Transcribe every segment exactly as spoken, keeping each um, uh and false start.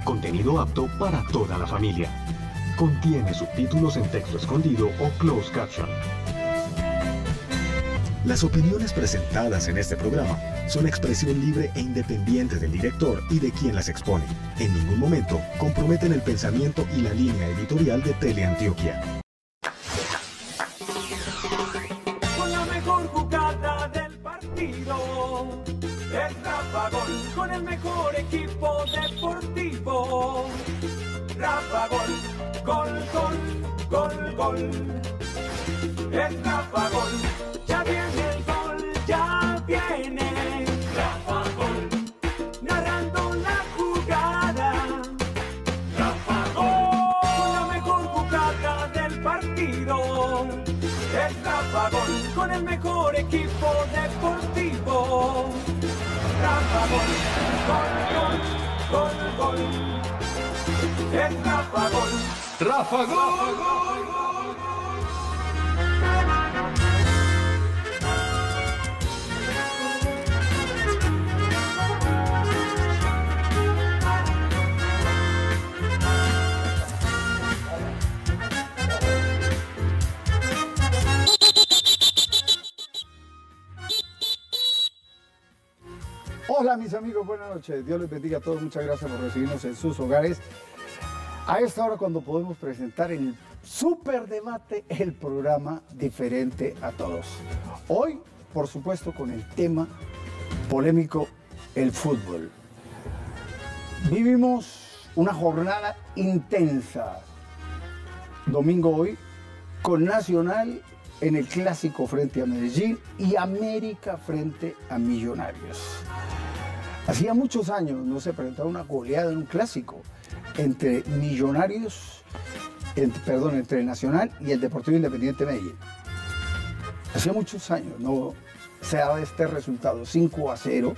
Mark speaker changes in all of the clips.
Speaker 1: Contenido apto para toda la familia. Contiene subtítulos en texto escondido o closed caption. Las opiniones presentadas en este programa son expresión libre e independiente del director y de quien las expone. En ningún momento comprometen el pensamiento y la línea editorial de Teleantioquia.
Speaker 2: Con la mejor jugada del partido, es Rafa Gol, con el mejor equipo deportivo. Rafa Gol, gol, gol, gol, gol. Es Rafa Gol, ya viene el gol, ya viene. Rafa Gol, narrando la jugada. Rafa Gol, con la mejor jugada del partido. Es Rafa Gol, con el mejor equipo deportivo. Rafa Gol, gol, gol, gol, gol. Es Rafa Gol. Rafa Gol, gol, gol.
Speaker 3: Hola mis amigos, buenas noches, Dios les bendiga a todos, muchas gracias por recibirnos en sus hogares. A esta hora cuando podemos presentar el super debate, el programa diferente a todos. Hoy, por supuesto, con el tema polémico, el fútbol. Vivimos una jornada intensa, domingo hoy, con Nacional en el clásico frente a Medellín y América frente a Millonarios. Hacía muchos años no se presentaba una goleada en un clásico entre Millonarios, entre, perdón, entre el Nacional y el Deportivo Independiente Medellín. Hacía muchos años no se daba este resultado, cinco a cero.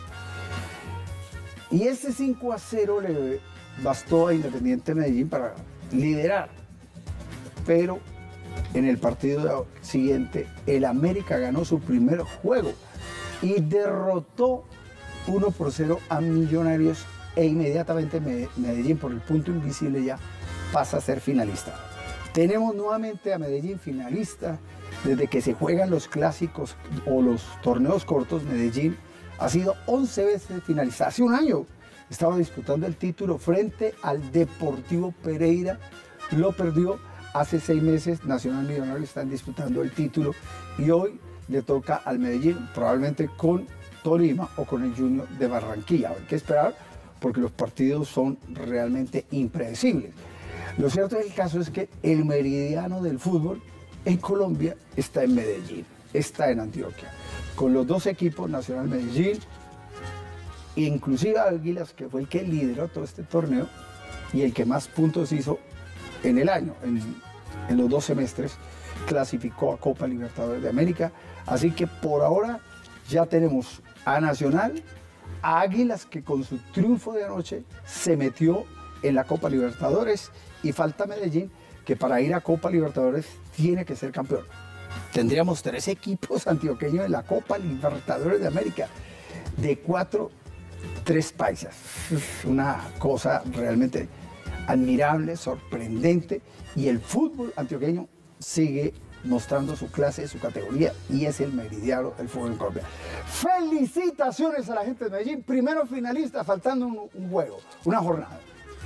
Speaker 3: Y ese cinco a cero le bastó a Independiente Medellín para liderar. Pero en el partido siguiente, el América ganó su primer juego y derrotó uno por cero a Millonarios e inmediatamente Medellín, por el punto invisible, ya pasa a ser finalista. Tenemos nuevamente a Medellín finalista. Desde que se juegan los clásicos o los torneos cortos, Medellín ha sido once veces finalista. Hace un año estaba disputando el título frente al Deportivo Pereira, lo perdió. Hace seis meses Nacional y Millonarios están disputando el título y hoy le toca al Medellín, probablemente con Tolima o con el Junior de Barranquilla. Hay que esperar porque los partidos son realmente impredecibles. Lo cierto del caso es que el meridiano del fútbol en Colombia está en Medellín, está en Antioquia, con los dos equipos, Nacional Medellín, inclusive Águilas, que fue el que lideró todo este torneo y el que más puntos hizo en el año, en, en los dos semestres, clasificó a Copa Libertadores de América. Así que por ahora ya tenemos a Nacional, a Águilas, que con su triunfo de anoche se metió en la Copa Libertadores, y falta Medellín, que para ir a Copa Libertadores tiene que ser campeón. Tendríamos tres equipos antioqueños en la Copa Libertadores de América, de cuatro, tres paisas. Es una cosa realmente admirable, sorprendente, y el fútbol antioqueño sigue mostrando su clase, su categoría, y es el meridiano del fútbol en Colombia. Felicitaciones a la gente de Medellín, primero finalista, faltando un, un juego, una jornada.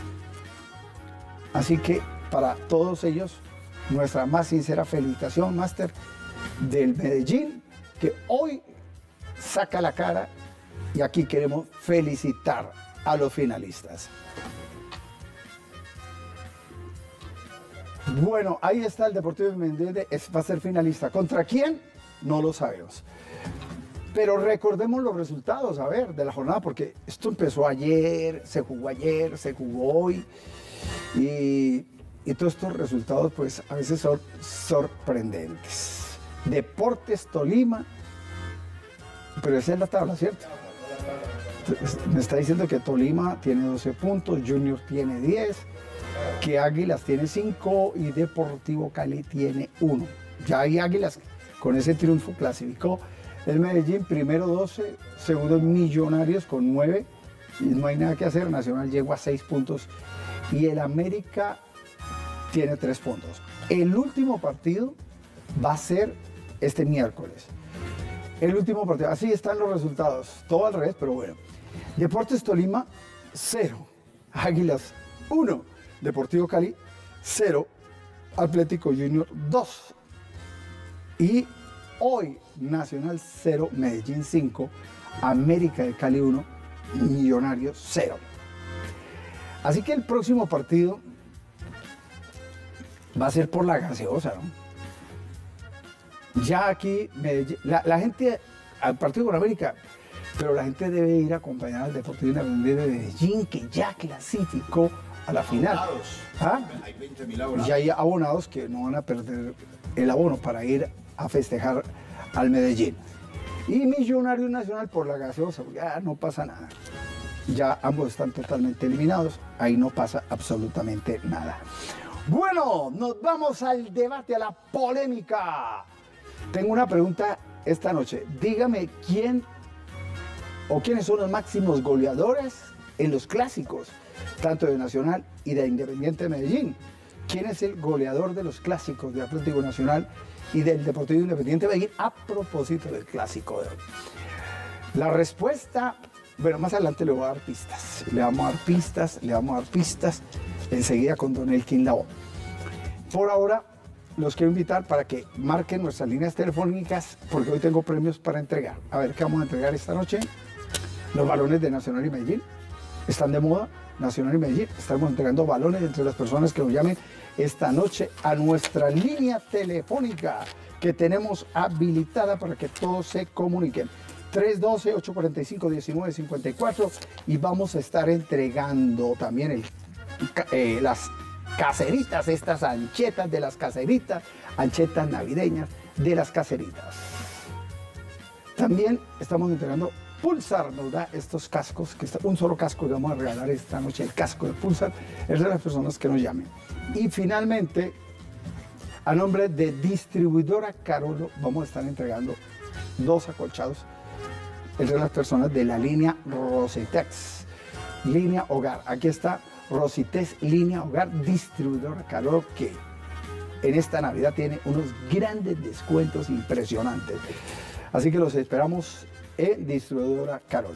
Speaker 3: Así que para todos ellos, nuestra más sincera felicitación, máster, del Medellín, que hoy saca la cara, y aquí queremos felicitar a los finalistas. Bueno, ahí está el Deportivo Independiente, va a ser finalista. ¿Contra quién? No lo sabemos. Pero recordemos los resultados, a ver, de la jornada, porque esto empezó ayer, se jugó ayer, se jugó hoy, y, y todos estos resultados pues a veces son sorprendentes. Deportes Tolima, pero esa es la tabla, ¿cierto? Me está diciendo que Tolima tiene doce puntos, Junior tiene diez, que Águilas tiene cinco y Deportivo Cali tiene uno. Ya hay Águilas con ese triunfo clasificó. El Medellín primero doce, segundo Millonarios con nueve, y no hay nada que hacer. Nacional llegó a seis puntos y el América tiene tres puntos. El último partido va a ser este miércoles. El último partido. Así están los resultados. Todo al revés, pero bueno. Deportes Tolima, cero. Águilas, uno. Deportivo Cali, cero. Atlético Junior, dos. Y hoy Nacional, cero. Medellín, cinco. América de Cali, uno. Millonarios, cero. Así que el próximo partido va a ser por la gaseosa, ¿no? Ya aquí, Medellín, la, la gente, al partido con América, pero la gente debe ir acompañada al Deportivo Independiente de Medellín, que ya clasificó a la final.
Speaker 4: Abonados.
Speaker 3: ¿Ah?
Speaker 4: Hay veinte mil abonados.
Speaker 3: Y hay abonados que no van a perder el abono para ir a festejar al Medellín. Y Millonario Nacional por la gaseosa, ya no pasa nada. Ya ambos están totalmente eliminados, ahí no pasa absolutamente nada. Bueno, nos vamos al debate, a la polémica. Tengo una pregunta esta noche. Dígame quién o quiénes son los máximos goleadores en los clásicos, tanto de Nacional y de Independiente de Medellín. ¿Quién es el goleador de los clásicos de Atlético Nacional y del Deportivo Independiente de Medellín a propósito del clásico de hoy? La respuesta, bueno, más adelante le voy a dar pistas. Le vamos a dar pistas, le vamos a dar pistas enseguida con Don Elkin Lavoe. Por ahora, los quiero invitar para que marquen nuestras líneas telefónicas, porque hoy tengo premios para entregar. A ver, ¿qué vamos a entregar esta noche? Los balones de Nacional y Medellín. Están de moda, Nacional y Medellín. Estamos entregando balones entre las personas que nos llamen esta noche a nuestra línea telefónica que tenemos habilitada para que todos se comuniquen. tres uno dos, ocho cuatro cinco, uno nueve cinco cuatro, y vamos a estar entregando también el, eh, las caseritas, estas anchetas de las caseritas, anchetas navideñas de las caseritas. También estamos entregando Pulsar, nos da estos cascos, que está, un solo casco que vamos a regalar esta noche, el casco de Pulsar, es de las personas que nos llamen. Y finalmente, a nombre de Distribuidora Carolo, vamos a estar entregando dos acolchados, es de las personas de la línea Rositex, línea Hogar. Aquí está Rositex, línea Hogar, Distribuidora Carolo, que en esta Navidad tiene unos grandes descuentos impresionantes. Así que los esperamos en Distribuidora Carolo.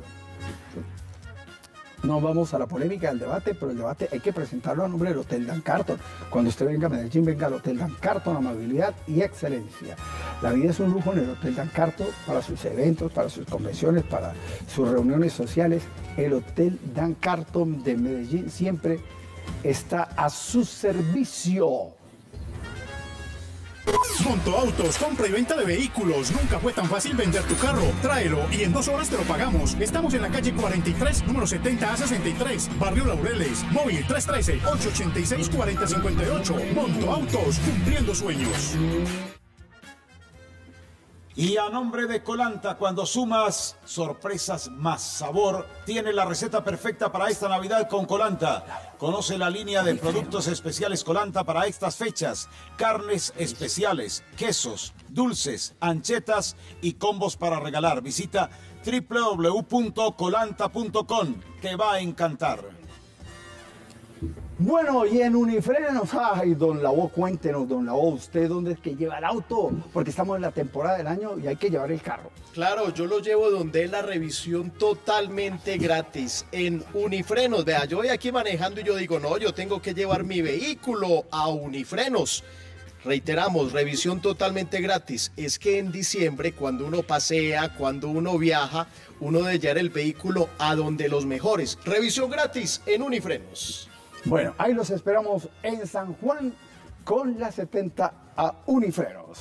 Speaker 3: Nos vamos a la polémica del debate, pero el debate hay que presentarlo a nombre del Hotel Dan Carton. Cuando usted venga a Medellín, venga al Hotel Dan Carton, amabilidad y excelencia. La vida es un lujo en el Hotel Dan Carton para sus eventos, para sus convenciones, para sus reuniones sociales. El Hotel Dan Carton de Medellín siempre está a su servicio.
Speaker 4: Monto Autos, compra y venta de vehículos. Nunca fue tan fácil vender tu carro. Tráelo y en dos horas te lo pagamos. Estamos en la calle cuarenta y tres, número setenta A sesenta y tres, Barrio Laureles. Móvil tres uno tres, ocho ocho seis, cuatro cero cinco ocho. Monto Autos, cumpliendo sueños.
Speaker 5: Y a nombre de Colanta, cuando sumas sorpresas más sabor, tiene la receta perfecta para esta Navidad con Colanta. Conoce la línea de productos especiales Colanta para estas fechas. Carnes especiales, quesos, dulces, anchetas y combos para regalar. Visita doble u doble u doble u punto colanta punto com. Te va a encantar.
Speaker 3: Bueno, y en Unifrenos, ay, don Lavoe, cuéntenos, don Lavoe, ¿usted dónde es que lleva el auto? Porque estamos en la temporada del año y hay que llevar el carro.
Speaker 6: Claro, yo lo llevo donde es la revisión totalmente gratis, en Unifrenos. Vea, yo voy aquí manejando y yo digo, no, yo tengo que llevar mi vehículo a Unifrenos. Reiteramos, revisión totalmente gratis. Es que en diciembre, cuando uno pasea, cuando uno viaja, uno debe llevar el vehículo a donde los mejores. Revisión gratis en Unifrenos.
Speaker 3: Bueno, ahí los esperamos en San Juan con la setenta a Unifrenos.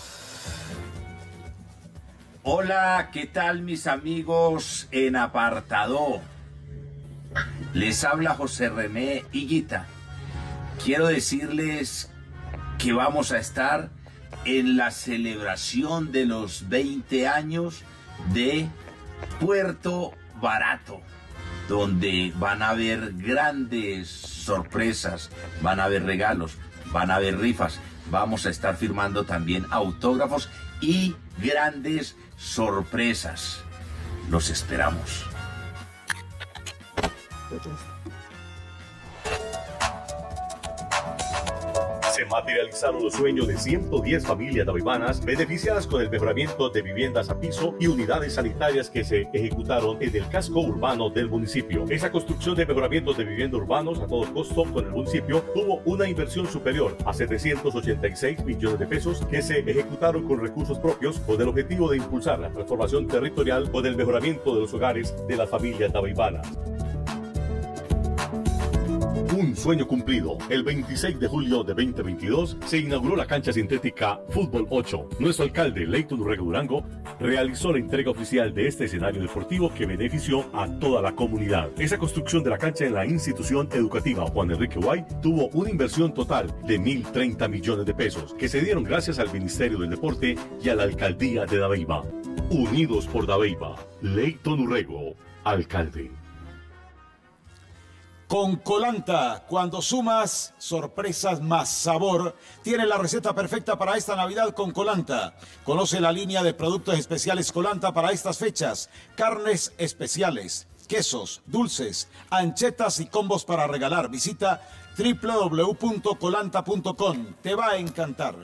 Speaker 7: Hola, ¿qué tal mis amigos en apartado? Les habla José René Higuita. Quiero decirles que vamos a estar en la celebración de los veinte años de Puerto Barato, donde van a haber grandes sorpresas, van a haber regalos, van a haber rifas, vamos a estar firmando también autógrafos y grandes sorpresas. Los esperamos.
Speaker 8: Se materializaron los sueños de ciento diez familias dabeibanas beneficiadas con el mejoramiento de viviendas a piso y unidades sanitarias que se ejecutaron en el casco urbano del municipio. Esa construcción de mejoramientos de viviendas urbanos a todo costo con el municipio tuvo una inversión superior a setecientos ochenta y seis millones de pesos que se ejecutaron con recursos propios con el objetivo de impulsar la transformación territorial con el mejoramiento de los hogares de las familias dabeibanas. Un sueño cumplido. El veintiséis de julio de veinte veintidós se inauguró la cancha sintética Fútbol ocho. Nuestro alcalde, Leyton Urrego Durango, realizó la entrega oficial de este escenario deportivo que benefició a toda la comunidad. Esa construcción de la cancha en la institución educativa Juan Enrique Guay tuvo una inversión total de mil treinta millones de pesos que se dieron gracias al Ministerio del Deporte y a la Alcaldía de Dabeiba. Unidos por Dabeiba. Leyton Urrego, alcalde.
Speaker 5: Con Colanta, cuando sumas sorpresas más sabor, tiene la receta perfecta para esta Navidad con Colanta. Conoce la línea de productos especiales Colanta para estas fechas. Carnes especiales, quesos, dulces, anchetas y combos para regalar. Visita doble u doble u doble u punto colanta punto com. Te va a encantar.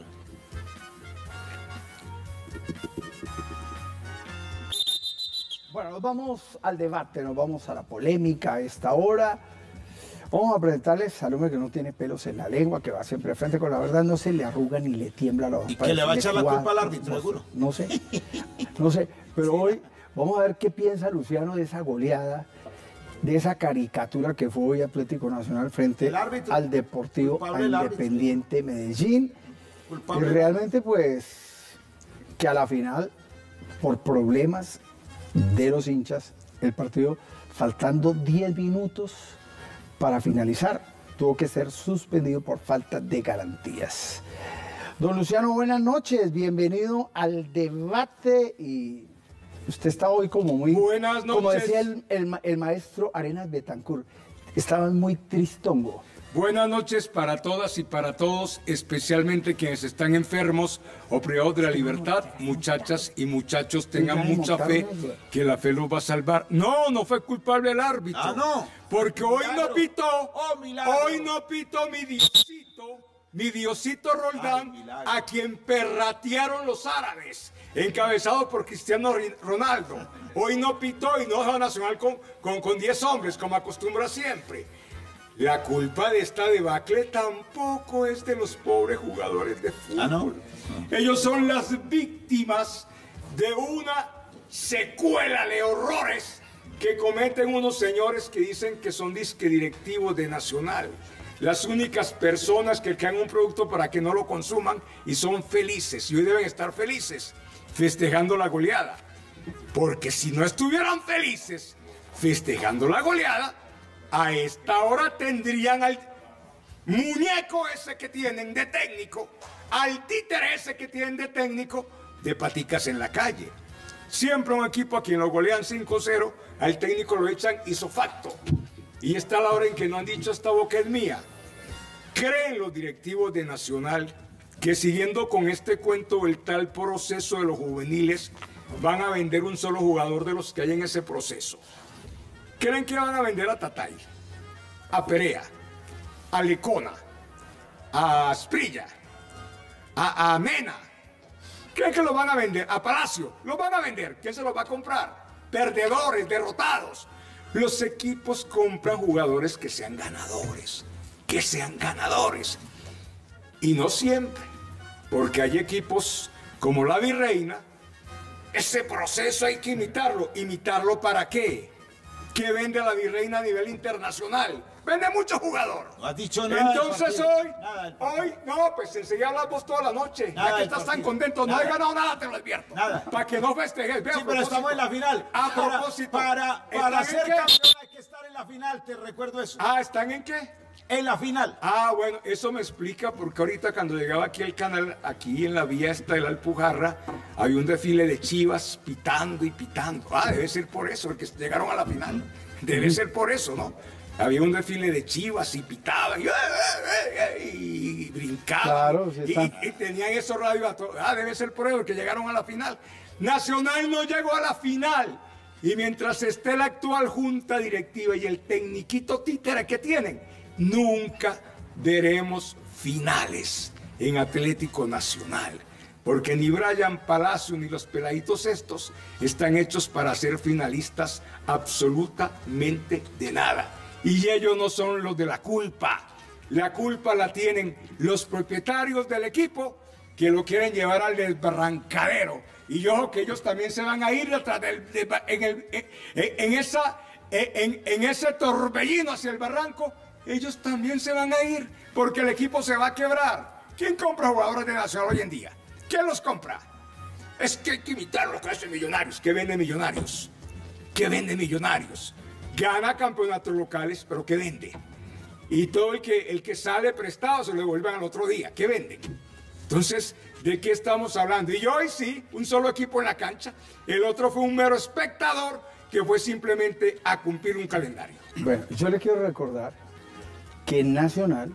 Speaker 3: Bueno, nos vamos al debate, nos vamos a la polémica a esta hora. Vamos a presentarles al hombre que no tiene pelos en la lengua, que va siempre frente con la verdad, no se le arruga ni le tiembla la voz.
Speaker 5: Y que le va a echar la culpa al árbitro, seguro.
Speaker 3: No sé, no sé, pero hoy vamos a ver qué piensa Luciano de esa goleada, de esa caricatura que fue hoy Atlético Nacional frente al Deportivo al Independiente Medellín. Y realmente pues que a la final, por problemas de los hinchas, el partido faltando diez minutos para finalizar, tuvo que ser suspendido por falta de garantías. Don Luciano, buenas noches, bienvenido al debate. Y usted está hoy como muy...
Speaker 9: Buenas noches.
Speaker 3: Como decía el, el, el maestro Arenas Betancourt, estaba muy tristongo.
Speaker 9: Buenas noches para todas y para todos, especialmente quienes están enfermos o privados de la libertad. Muchachas y muchachos, tengan mucha fe que la fe los va a salvar. No, no fue culpable el árbitro.
Speaker 5: Ah, no.
Speaker 9: Porque hoy no pitó,
Speaker 5: oh,
Speaker 9: hoy no pitó mi Diosito, mi Diosito Roldán,
Speaker 5: Ay,
Speaker 9: a quien perratearon los árabes, encabezado por Cristiano Ronaldo. Hoy no pitó y no dejó a Nacional con, con, con diez hombres, como acostumbra siempre. La culpa de esta debacle tampoco es de los pobres jugadores de fútbol.
Speaker 5: ¿Ah, no? No.
Speaker 9: Ellos son las víctimas de una secuela de horrores que cometen unos señores que dicen que son disque directivos de Nacional. Las únicas personas que crean un producto para que no lo consuman y son felices. Y hoy deben estar felices festejando la goleada. Porque si no estuvieran felices festejando la goleada, a esta hora tendrían al muñeco ese que tienen de técnico, al títere ese que tienen de técnico, de paticas en la calle. Siempre un equipo a quien lo golean cinco cero, al técnico lo echan isofacto. Y está la hora en que no han dicho esta boca es mía. ¿Creen los directivos de Nacional que siguiendo con este cuento del tal proceso de los juveniles van a vender un solo jugador de los que hay en ese proceso? ¿Creen que van a vender a Tatay, a Perea, a Lecona, a Asprilla, a, a Mena? ¿Creen que lo van a vender? A Palacio, ¿lo van a vender? ¿Quién se los va a comprar? Perdedores, derrotados. Los equipos compran jugadores que sean ganadores, que sean ganadores. Y no siempre, porque hay equipos como la Virreina, ese proceso hay que imitarlo. ¿Imitarlo para qué? Que vende a la Virreina a nivel internacional. Vende mucho jugador.
Speaker 5: No has dicho nada.
Speaker 9: Entonces hoy, hoy, no, pues enseguida hablas vos toda la noche. Nada ya que estás tan contento, nada. No he ganado nada, te lo advierto.
Speaker 5: Nada.
Speaker 9: Para que no festejes.
Speaker 5: Sí, pero estamos en la final.
Speaker 9: A propósito.
Speaker 5: Para, para, para ser campeón hay que estar en la final, te recuerdo eso.
Speaker 9: Ah, ¿están en qué?
Speaker 5: En la final.
Speaker 9: Ah, bueno, eso me explica porque ahorita cuando llegaba aquí al canal, aquí en la vía esta de la Alpujarra, había un desfile de chivas pitando y pitando. Ah, debe ser por eso, porque llegaron a la final. Debe ser por eso, ¿no? Había un desfile de chivas y pitaban y, y brincaban. Claro, sí está. y, y tenían esos radios. Ah, debe ser por eso, porque llegaron a la final. Nacional no llegó a la final. Y mientras esté la actual junta directiva y el tecniquito títere que tienen, nunca veremos finales en Atlético Nacional. Porque ni Brian Palacio ni los peladitos estos están hechos para ser finalistas absolutamente de nada. Y ellos no son los de la culpa. La culpa la tienen los propietarios del equipo que lo quieren llevar al desbarrancadero. Y yo que ellos también se van a ir detrás del, de, en, el, en, en, esa, en, en ese torbellino hacia el barranco. Ellos también se van a ir porque el equipo se va a quebrar. ¿Quién compra jugadores de Nacional hoy en día? ¿Quién los compra? Es que hay que imitar lo que hacen Millonarios. ¿Qué vende Millonarios? ¿Qué vende Millonarios? Gana campeonatos locales, pero ¿qué vende? Y todo el que, el que sale prestado se lo devuelven al otro día. ¿Qué vende? Entonces, ¿de qué estamos hablando? Y hoy sí, un solo equipo en la cancha. El otro fue un mero espectador que fue simplemente a cumplir un calendario.
Speaker 3: Bueno, yo le quiero recordar que Nacional,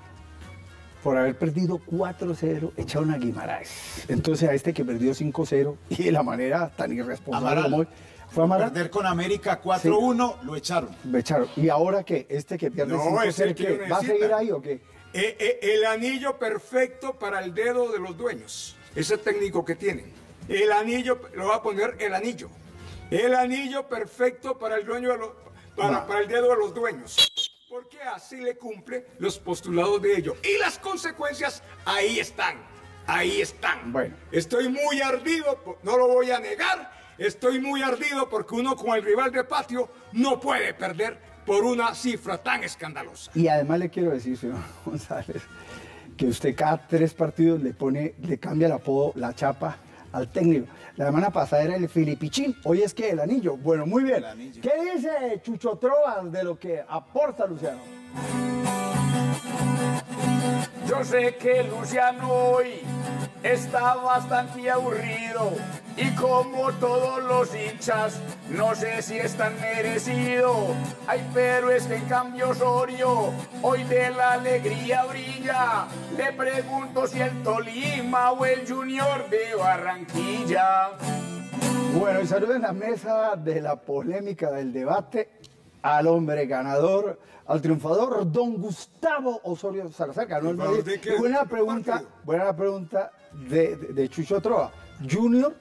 Speaker 3: por haber perdido cuatro cero, echaron a Guimaraes. Entonces a este que perdió cinco cero y de la manera tan irresponsable
Speaker 5: Amaral.
Speaker 3: como hoy, fue Amaral.
Speaker 5: Perder con América cuatro uno, sí. Lo echaron.
Speaker 3: Lo echaron. ¿Y ahora qué? ¿Este que pierde cinco cero, ¿qué? ¿Va a seguir ahí o qué?
Speaker 9: Eh, eh, el anillo perfecto para el dedo de los dueños. Ese técnico que tienen. El anillo, lo va a poner el anillo. El anillo perfecto para el dueño de los, para, no. para el dedo de los dueños. Porque así le cumple los postulados de ellos. Y las consecuencias ahí están, ahí están.
Speaker 3: Bueno.
Speaker 9: Estoy muy ardido, no lo voy a negar, estoy muy ardido porque uno con el rival de patio no puede perder por una cifra tan escandalosa.
Speaker 3: Y además le quiero decir, señor González, que usted cada tres partidos le pone, le cambia el apodo, la chapa al técnico. La semana pasada era el Filipichín, hoy es que el anillo. Bueno, muy bien. ¿Qué dice Chucho Trovas de lo que aporta Luciano?
Speaker 10: Yo sé que Luciano hoy está bastante aburrido y como todos los hinchas, no sé si es tan merecido. Ay, pero es que en cambio Osorio hoy de la alegría brilla. Le pregunto si el Tolima o el Junior de Barranquilla.
Speaker 3: Bueno, y saludo en la mesa de la polémica del debate al hombre ganador, al triunfador, don Gustavo Osorio Salazar. Ganó el Madrid. Buena pregunta, buena pregunta de, de, de Chucho Trova. ¿Junior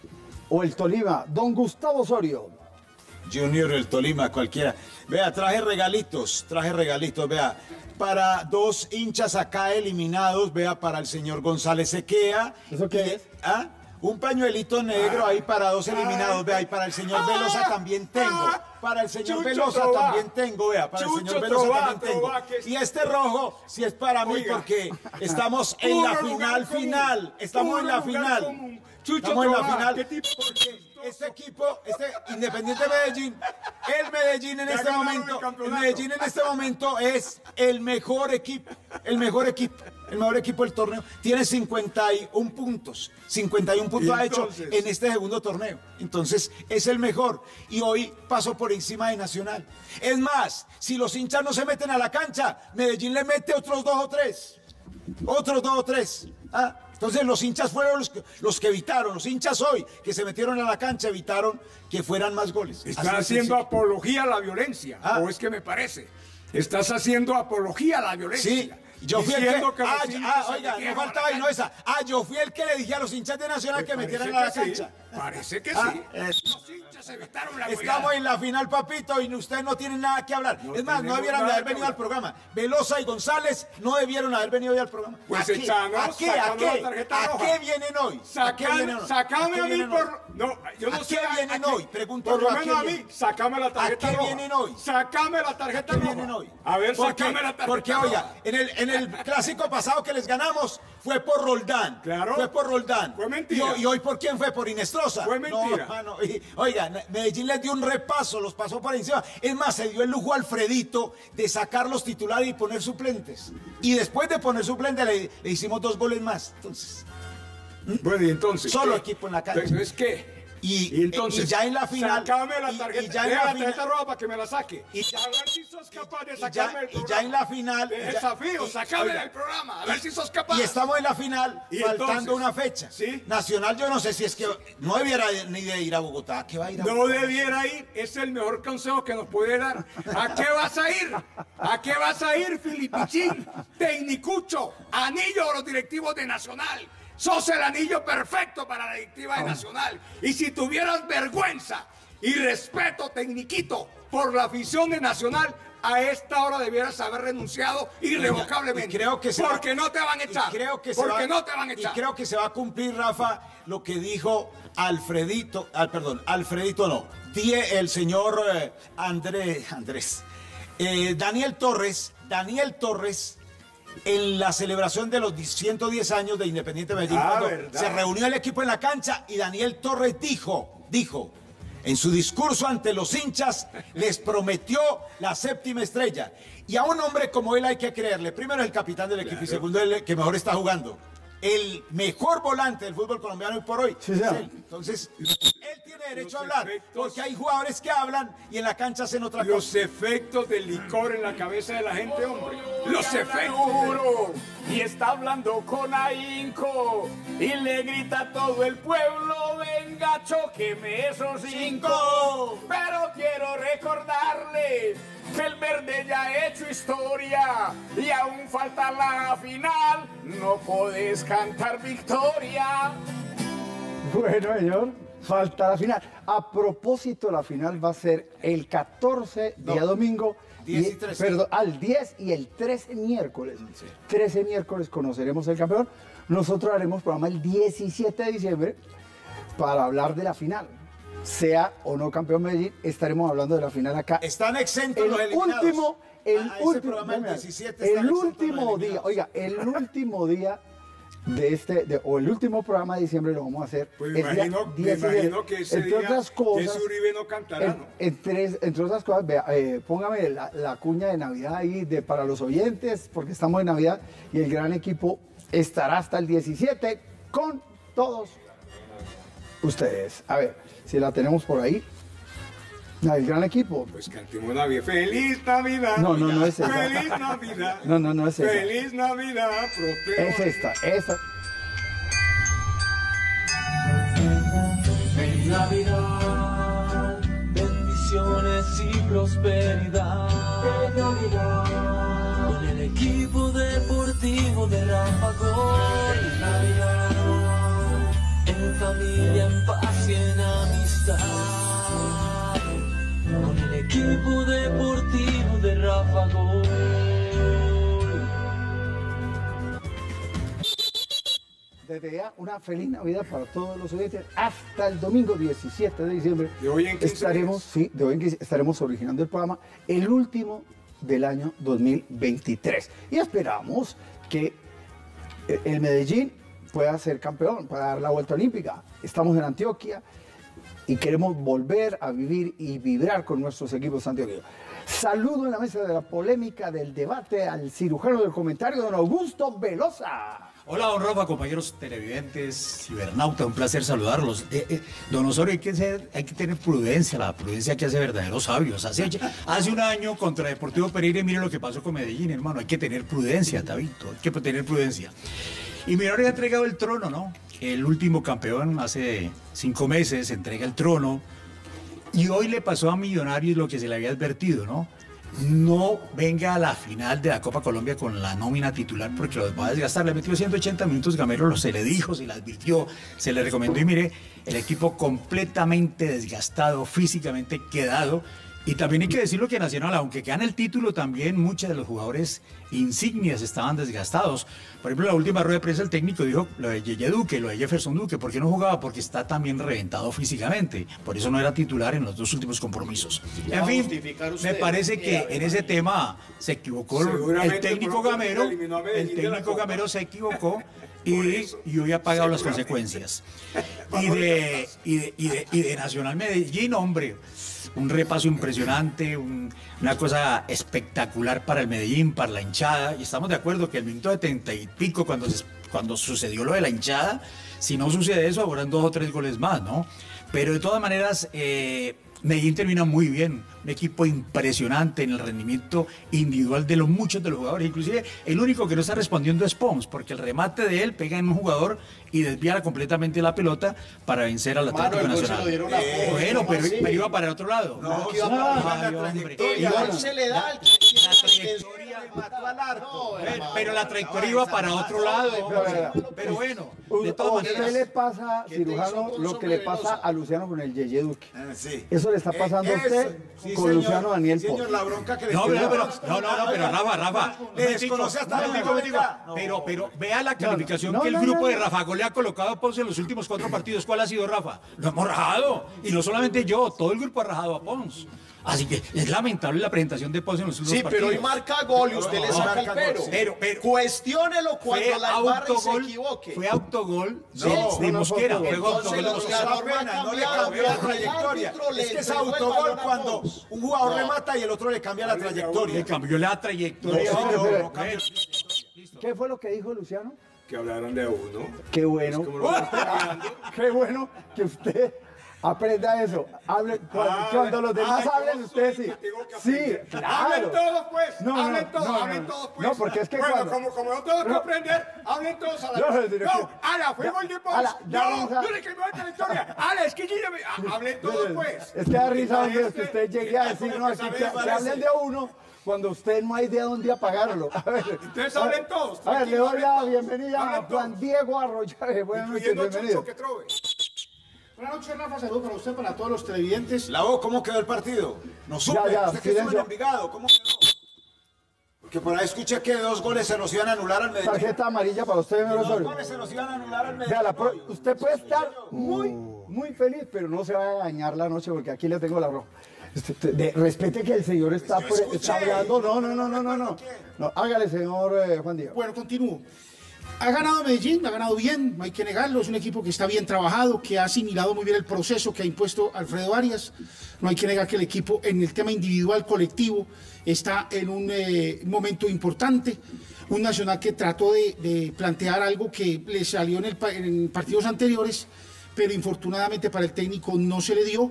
Speaker 3: o el Tolima? Don Gustavo Osorio.
Speaker 5: Junior, el Tolima, cualquiera. Vea, traje regalitos, traje regalitos, vea. Para dos hinchas acá eliminados, vea, para el señor González Sequea.
Speaker 3: ¿Eso qué
Speaker 5: y,
Speaker 3: es?
Speaker 5: ¿Ah? Un pañuelito negro ahí para dos eliminados, vea, y para el señor Velosa también tengo. Para el señor
Speaker 9: Chucho
Speaker 5: Velosa
Speaker 9: Trova.
Speaker 5: también tengo, vea, para
Speaker 9: Chucho
Speaker 5: el señor Velosa
Speaker 9: Trova,
Speaker 5: también tengo.
Speaker 9: Trova, que es-
Speaker 5: Y este rojo, si es para mí,
Speaker 9: Oiga.
Speaker 5: porque estamos en
Speaker 9: Puro
Speaker 5: la
Speaker 9: lugar
Speaker 5: final,
Speaker 9: común.
Speaker 5: final. Estamos en la
Speaker 9: Puro lugar
Speaker 5: final.
Speaker 9: común. Chucho
Speaker 5: Estamos en la
Speaker 9: Trova,
Speaker 5: final.
Speaker 9: ¿qué tipo?
Speaker 5: Porque este equipo, este Independiente Medellín, el Medellín en
Speaker 9: Ya
Speaker 5: este
Speaker 9: ganaron
Speaker 5: momento,
Speaker 9: el
Speaker 5: el
Speaker 9: campeonato.
Speaker 5: Medellín en este momento es el mejor equipo, el mejor equipo, el mejor equipo del torneo. Tiene cincuenta y uno puntos, cincuenta y uno puntos ha hecho
Speaker 9: Entonces-
Speaker 5: en este segundo torneo. Entonces es el mejor y hoy pasó por encima de Nacional. Es más, si los hinchas no se meten a la cancha, Medellín le mete otros dos o tres, otros dos o tres. ¿Ah? Entonces los hinchas fueron los que, los que evitaron, los hinchas hoy que se metieron a la cancha evitaron que fueran más goles. Así
Speaker 9: Estás
Speaker 5: de
Speaker 9: haciendo
Speaker 5: sencillo.
Speaker 9: apología a la violencia,
Speaker 5: Ah.
Speaker 9: o es que me parece. Estás haciendo apología a la violencia.
Speaker 5: Sí, yo fui el que...
Speaker 9: diciendo
Speaker 5: ah,
Speaker 9: los
Speaker 5: yo-
Speaker 9: hinchas
Speaker 5: ah,
Speaker 9: se
Speaker 5: oiga, no
Speaker 9: metieron
Speaker 5: faltaba
Speaker 9: a
Speaker 5: y
Speaker 9: la
Speaker 5: no esa. Ah, yo fui el que le dije a los hinchas de Nacional que
Speaker 9: Parece
Speaker 5: metieran a la
Speaker 9: que sí,
Speaker 5: cancha.
Speaker 9: Parece que
Speaker 5: Ah,
Speaker 9: sí.
Speaker 5: eso.
Speaker 9: Los hinchas evitaron la
Speaker 5: Estamos
Speaker 9: goleada.
Speaker 5: en la final, papito, y ustedes no tienen nada que hablar.
Speaker 9: No
Speaker 5: es más, no
Speaker 9: tenemos
Speaker 5: debieran de
Speaker 9: nada
Speaker 5: haber
Speaker 9: que
Speaker 5: venido al
Speaker 9: hablar.
Speaker 5: programa. Velosa y González no debieron haber venido hoy al programa.
Speaker 9: Pues
Speaker 5: ¿A qué?
Speaker 9: echanos,
Speaker 5: ¿A qué? ¿A
Speaker 9: sacando la
Speaker 5: qué?
Speaker 9: tarjeta
Speaker 5: ¿A
Speaker 9: roja.
Speaker 5: qué vienen hoy? ¿A qué
Speaker 9: Sacame,
Speaker 5: vienen hoy?
Speaker 9: sacame
Speaker 5: qué
Speaker 9: a mí
Speaker 5: vienen hoy?
Speaker 9: por... No, yo no
Speaker 5: ¿A
Speaker 9: sé
Speaker 5: qué vienen
Speaker 9: qué-
Speaker 5: hoy? Pregunto
Speaker 9: por
Speaker 5: yo,
Speaker 9: lo
Speaker 5: ¿a qué
Speaker 9: menos a mí,
Speaker 5: vienen?
Speaker 9: sacame la tarjeta
Speaker 5: ¿A qué
Speaker 9: roja.
Speaker 5: vienen hoy?
Speaker 9: Sacame la tarjeta
Speaker 5: ¿Qué
Speaker 9: roja.
Speaker 5: vienen hoy?
Speaker 9: A ver,
Speaker 5: ¿Por qué?
Speaker 9: sacame la tarjeta
Speaker 5: Porque,
Speaker 9: roja.
Speaker 5: oiga, en el, en el clásico pasado que les ganamos fue por Roldán.
Speaker 9: Claro.
Speaker 5: Fue por Roldán.
Speaker 9: Fue mentira.
Speaker 5: Y, hoy- y hoy, ¿por quién fue? Por Inestrosa.
Speaker 9: Fue mentira.
Speaker 5: No, mano, y- oiga, Medellín les dio un repaso, los pasó por encima. Es más, se dio el lujo a Alfredito de sacar los titulares y poner suplentes. Y después de poner suplentes le, le hicimos dos goles más. Entonces,
Speaker 9: Bueno, y entonces...
Speaker 5: Solo
Speaker 9: ¿qué?
Speaker 5: equipo en la cancha.
Speaker 9: Entonces, ¿qué?
Speaker 5: Y,
Speaker 9: Y entonces,
Speaker 5: y ya en la final.
Speaker 9: Sácame la
Speaker 5: y-
Speaker 9: tarjeta,
Speaker 5: y ya en
Speaker 9: deja
Speaker 5: la
Speaker 9: la
Speaker 5: final.
Speaker 9: tarjeta roja para que me la saque.
Speaker 5: Y ya-
Speaker 9: a ver si sos capaz de
Speaker 5: y
Speaker 9: sacarme
Speaker 5: ya-
Speaker 9: del
Speaker 5: y
Speaker 9: programa.
Speaker 5: ya en la final.
Speaker 9: De
Speaker 5: ya-
Speaker 9: desafío,
Speaker 5: y-
Speaker 9: sácame
Speaker 5: oiga,
Speaker 9: del programa. A ver si sos capaz.
Speaker 5: Y estamos en la final,
Speaker 9: ¿Y
Speaker 5: faltando
Speaker 9: entonces?
Speaker 5: una fecha.
Speaker 9: ¿Sí?
Speaker 5: Nacional, yo no sé si es que no debiera ni de ir a Bogotá. ¿Qué va a ir a
Speaker 9: No
Speaker 5: Bogotá?
Speaker 9: debiera ir, es el mejor consejo que nos puede dar. ¿A qué vas a ir? ¿A qué vas a ir, Filipichín? Tecnicucho, anillo de los directivos de Nacional. Sos el anillo perfecto para la directiva de Nacional. Y si tuvieras vergüenza y respeto, Tecniquito, por la afición de Nacional, a esta hora debieras haber renunciado irrevocablemente.
Speaker 5: Y creo que se va-
Speaker 9: porque no te van a
Speaker 5: y
Speaker 9: echar.
Speaker 5: creo que se
Speaker 9: porque
Speaker 5: va-
Speaker 9: no te van a
Speaker 5: y
Speaker 9: echar.
Speaker 5: creo que se va a cumplir, Rafa, lo que dijo Alfredito, ah, perdón, Alfredito no, die el señor eh, Andrés, Andrés, eh, Daniel Torres, Daniel Torres, en la celebración de los ciento diez años de Independiente Medellín,
Speaker 9: Ah,
Speaker 5: cuando
Speaker 9: ¿verdad?
Speaker 5: se reunió el equipo en la cancha y Daniel Torres dijo, dijo, en su discurso ante los hinchas, les prometió la séptima estrella. Y a un hombre como él hay que creerle. Primero es el capitán del equipo y segundo el que mejor está jugando. El mejor volante del fútbol colombiano hoy por hoy.
Speaker 3: Sí,
Speaker 5: es
Speaker 3: señor.
Speaker 5: él. Entonces, él tiene derecho a
Speaker 9: Los
Speaker 5: hablar.
Speaker 9: efectos-
Speaker 5: Porque hay jugadores que hablan y en la cancha hacen otra
Speaker 9: Los
Speaker 5: cosa.
Speaker 9: efectos del licor en la cabeza de la gente, hombre. Los
Speaker 10: Y habla
Speaker 9: efectos.
Speaker 10: duro, y está hablando con ahínco y le grita a todo el pueblo, venga, choqueme esos cinco. Pero quiero recordarle que el verde ya ha hecho historia y aún falta la final, no podés cantar victoria.
Speaker 3: Bueno, señor, falta la final. A propósito, la final va a ser el catorce, día
Speaker 5: No,
Speaker 3: domingo.
Speaker 5: diez y trece.
Speaker 3: Perdón, al diez y el trece miércoles. trece miércoles conoceremos el campeón. Nosotros haremos programa el diecisiete de diciembre para hablar de la final. Sea o no campeón Medellín, estaremos hablando de la final acá.
Speaker 5: Están exentos
Speaker 3: El
Speaker 5: los eliminados.
Speaker 3: último, el
Speaker 5: A- a ese
Speaker 3: último,
Speaker 5: programa el
Speaker 3: mira,
Speaker 5: diecisiete
Speaker 3: el
Speaker 5: están exentos los
Speaker 3: último día,
Speaker 5: eliminados.
Speaker 3: oiga, el último día de este, de- o el último programa de diciembre lo vamos a hacer.
Speaker 9: Pues me
Speaker 3: el día
Speaker 9: imagino, me
Speaker 3: diecisiete.
Speaker 9: imagino que ese
Speaker 3: Entre
Speaker 9: día
Speaker 3: otras cosas,
Speaker 9: Jesse Uribe no cantará,
Speaker 3: en-
Speaker 9: ¿no?
Speaker 3: entre, entre otras cosas, vea, eh, póngame la, la cuña de Navidad ahí de, para los oyentes, porque estamos en Navidad y el gran equipo estará hasta el diecisiete con todos ustedes. A ver, si la tenemos por ahí. La del gran equipo.
Speaker 9: Pues cantemos Navidad. ¡Feliz Navidad!
Speaker 3: No, no, no es esa.
Speaker 9: ¡Feliz Navidad!
Speaker 3: No, no, no es esa.
Speaker 9: ¡Feliz Navidad! Prospero.
Speaker 3: Es esta, esta.
Speaker 2: Feliz Navidad, bendiciones y prosperidad. Feliz Navidad, con el equipo deportivo de Rafa Gol. Feliz Navidad, en familia, en paz y en amistad. Con el equipo deportivo de Rafa Gol.
Speaker 3: Desde ya, una feliz Navidad para todos los oyentes. Hasta el domingo diecisiete de diciembre.
Speaker 9: De hoy en quince
Speaker 3: estaremos, sí, de hoy en quince estaremos originando el programa, el último del año dos mil veintitrés. Y esperamos que eh, el Medellín pueda ser campeón, para dar la vuelta olímpica. Estamos en Antioquia y queremos volver a vivir y vibrar con nuestros equipos antioqueños. Saludo en la mesa de la polémica, del debate, al cirujano del comentario, don Augusto Velosa.
Speaker 11: Hola, don Rafa, compañeros televidentes, cibernauta, un placer saludarlos. Eh, eh, don Osorio, hay que, ser, hay que tener prudencia, la prudencia que hace verdaderos sabios. Hace, hace un año contra Deportivo Pereira, y mire lo que pasó con Medellín, hermano, hay que tener prudencia, Tabito, hay que tener prudencia. Y Millonario ha entregado el trono, ¿no? El último campeón hace cinco meses entrega el trono, y hoy le pasó a Millonarios lo que se le había advertido, ¿no? No venga a la final de la Copa Colombia con la nómina titular porque los va a desgastar. Le metió ciento ochenta minutos Gamero, se le dijo, se le advirtió, se le recomendó y mire, el equipo completamente desgastado, físicamente quedado. Y también hay que decirlo que Nacional, aunque gana el título, también muchos de los jugadores insignias estaban desgastados. Por ejemplo, en la última rueda de prensa el técnico dijo lo de Yeye Duque, lo de Jefferson Duque. ¿Por qué no jugaba? Porque está también reventado físicamente. Por eso no era titular en los dos últimos compromisos.
Speaker 6: Va
Speaker 11: En
Speaker 6: a
Speaker 11: fin,
Speaker 6: justificar
Speaker 11: me
Speaker 6: usted
Speaker 11: parece que
Speaker 6: que
Speaker 11: en ese tema se equivocó el
Speaker 9: Seguramente
Speaker 11: técnico
Speaker 9: por un
Speaker 11: Gamero.
Speaker 9: eliminó a
Speaker 11: El
Speaker 9: Medellín de la
Speaker 11: técnico
Speaker 9: Copa.
Speaker 11: Gamero se equivocó
Speaker 9: Por
Speaker 11: y,
Speaker 9: eso.
Speaker 11: y hoy ha pagado las
Speaker 9: Seguramente.
Speaker 11: consecuencias. Y de, y, de, y, de, y de Nacional Medellín, hombre, un repaso impresionante, un- una cosa espectacular para el Medellín, para la hinchada. Y estamos de acuerdo que el minuto de treinta y pico, cuando, se- cuando sucedió lo de la hinchada, si no sucede eso, habrán dos o tres goles más, ¿no? Pero de todas maneras, eh, Medellín termina muy bien, un equipo impresionante en el rendimiento individual de los muchos de los jugadores, inclusive el único que no está respondiendo es Pons, porque el remate de él pega en un jugador y desvía completamente la pelota para vencer al Atlético
Speaker 6: Mano,
Speaker 11: Nacional.
Speaker 6: Se lo dieron a
Speaker 11: Eh, bueno, pero, pero iba para el otro lado.
Speaker 6: No, no, que iba para
Speaker 11: Ay,
Speaker 6: la
Speaker 11: hombre.
Speaker 6: trayectoria. Igual se le da al que tiene
Speaker 11: La trayectoria
Speaker 6: mató al arco.
Speaker 11: pero, pero la trayectoria iba para otro lado. Pero, pero bueno, de todas
Speaker 3: ¿A usted
Speaker 11: maneras.
Speaker 3: le pasa,
Speaker 6: ¿Qué te
Speaker 3: cirujano,
Speaker 6: hizo
Speaker 3: lo
Speaker 6: Alfonso
Speaker 3: que le pasa
Speaker 6: Reynosa?
Speaker 3: a Luciano con el Yeye Duque?
Speaker 5: Ah, sí.
Speaker 3: Eso le está
Speaker 5: Eh,
Speaker 3: pasando a usted
Speaker 5: eso. Sí,
Speaker 3: con
Speaker 5: señor.
Speaker 3: Luciano Daniel Pons.
Speaker 5: Señor, la bronca que le
Speaker 11: No,
Speaker 5: tiene
Speaker 11: pero,
Speaker 5: a
Speaker 11: pero,
Speaker 5: Pons.
Speaker 11: no, no, no, pero Rafa, Rafa.
Speaker 5: Le desconoce hasta
Speaker 11: un
Speaker 5: la
Speaker 11: momentico, un momentico.
Speaker 5: No.
Speaker 11: Pero, pero vea la calificación
Speaker 3: no,
Speaker 11: que el
Speaker 3: no,
Speaker 11: grupo
Speaker 3: no,
Speaker 11: de
Speaker 3: no.
Speaker 11: Rafa Gol le ha colocado a Pons en los últimos cuatro partidos. ¿Cuál ha sido, Rafa? Lo hemos rajado. Y no solamente yo, todo el grupo ha rajado a Pons. Así que es lamentable la presentación de Pons en los últimos
Speaker 6: Sí,
Speaker 11: partidos.
Speaker 6: pero hoy marca gol y usted le saca el pero.
Speaker 11: Pero, pero
Speaker 6: Cuestiónelo cuando
Speaker 11: fue
Speaker 6: la embarre y se
Speaker 11: autogol,
Speaker 6: equivoque.
Speaker 11: fue autogol
Speaker 6: Sí,
Speaker 11: de,
Speaker 6: no,
Speaker 11: de
Speaker 3: no,
Speaker 11: Mosquera.
Speaker 3: fue
Speaker 11: Fue
Speaker 6: autogol.
Speaker 11: autogol de
Speaker 6: Entonces,
Speaker 11: Mosquera.
Speaker 6: la
Speaker 5: Da pena, no le cambió la trayectoria. Es que es autogol cuando un jugador remata y el otro le cambia la trayectoria.
Speaker 11: Le cambió la trayectoria.
Speaker 5: No,
Speaker 3: no,
Speaker 5: no,
Speaker 3: no,
Speaker 5: cambia.
Speaker 3: ¿Qué fue lo que dijo Luciano?
Speaker 9: Que hablaron de uno.
Speaker 3: Qué bueno.
Speaker 9: Es como lo que está hablando.
Speaker 3: Qué bueno que usted aprenda eso. Hable, cuando,
Speaker 9: Ah,
Speaker 3: cuando los demás
Speaker 9: ah,
Speaker 3: hablen,
Speaker 9: yo
Speaker 3: usted
Speaker 9: soy
Speaker 3: sí.
Speaker 9: el que tengo que
Speaker 3: Sí,
Speaker 9: aprender.
Speaker 3: claro.
Speaker 9: Hablen todos, pues.
Speaker 3: No, no,
Speaker 9: hablen todos,
Speaker 3: no, no,
Speaker 9: hablen
Speaker 3: no.
Speaker 9: todos, pues.
Speaker 3: No, porque es que
Speaker 9: bueno,
Speaker 3: cuando-
Speaker 9: como, como yo tengo que
Speaker 3: No.
Speaker 9: aprender, hablen todos a la
Speaker 3: No,
Speaker 9: vez.
Speaker 3: director.
Speaker 9: No, ala, fue
Speaker 3: Ya,
Speaker 9: gol de Pons.
Speaker 3: ala, da
Speaker 9: No,
Speaker 3: risa.
Speaker 9: yo le cambié la trayectoria. Ala, es que yo ya me... ah, hablen todos, pues.
Speaker 3: Es que da risa, hombre,
Speaker 9: Este,
Speaker 3: que usted llegue a decir, no, aquí que, que hablen de uno cuando usted no hay de dónde apagarlo. A ver,
Speaker 9: Entonces
Speaker 3: a ver,
Speaker 9: hablen todos,
Speaker 3: A ver, le
Speaker 9: tranquilo,
Speaker 3: doy la
Speaker 9: hablen todos.
Speaker 3: bienvenida a
Speaker 9: Hablen
Speaker 3: Juan
Speaker 9: todos.
Speaker 3: Diego Arroyave. Buenas noches,
Speaker 9: Incluyendo a
Speaker 3: bienvenido.
Speaker 9: Chucho que trove.
Speaker 12: Buenas noches, Rafa. Saludos para usted, para todos los televidentes.
Speaker 5: La voz, ¿cómo quedó el partido? No supe.
Speaker 3: Ya, ya,
Speaker 5: Usted que estuvo en
Speaker 3: silencio.
Speaker 5: Envigado, ¿cómo quedó? Porque por ahí escuché que dos goles se nos iban a anular al Medellín.
Speaker 3: Tarjeta amarilla para usted, señor
Speaker 5: Dos
Speaker 3: Osorio.
Speaker 5: goles se nos iban a anular al Medellín.
Speaker 3: Vea, la pro- usted puede estar muy, muy feliz, pero no se va a dañar la noche porque aquí le tengo la roja. Este, de- respete que el señor está,
Speaker 5: Yo
Speaker 3: pre-
Speaker 5: escuché.
Speaker 3: está hablando. No, no, no, no, no, no. No, hágale, señor eh, Juan Diego.
Speaker 12: Bueno, continúo. Ha ganado Medellín, ha ganado bien, no hay que negarlo. Es un equipo que está bien trabajado, que ha asimilado muy bien el proceso que ha impuesto Alfredo Arias. No hay que negar que el equipo en el tema individual, colectivo, está en un eh, momento importante. Un Nacional que trató de, de plantear algo que le salió en, el, pa- en partidos anteriores, pero infortunadamente para el técnico no se le dio.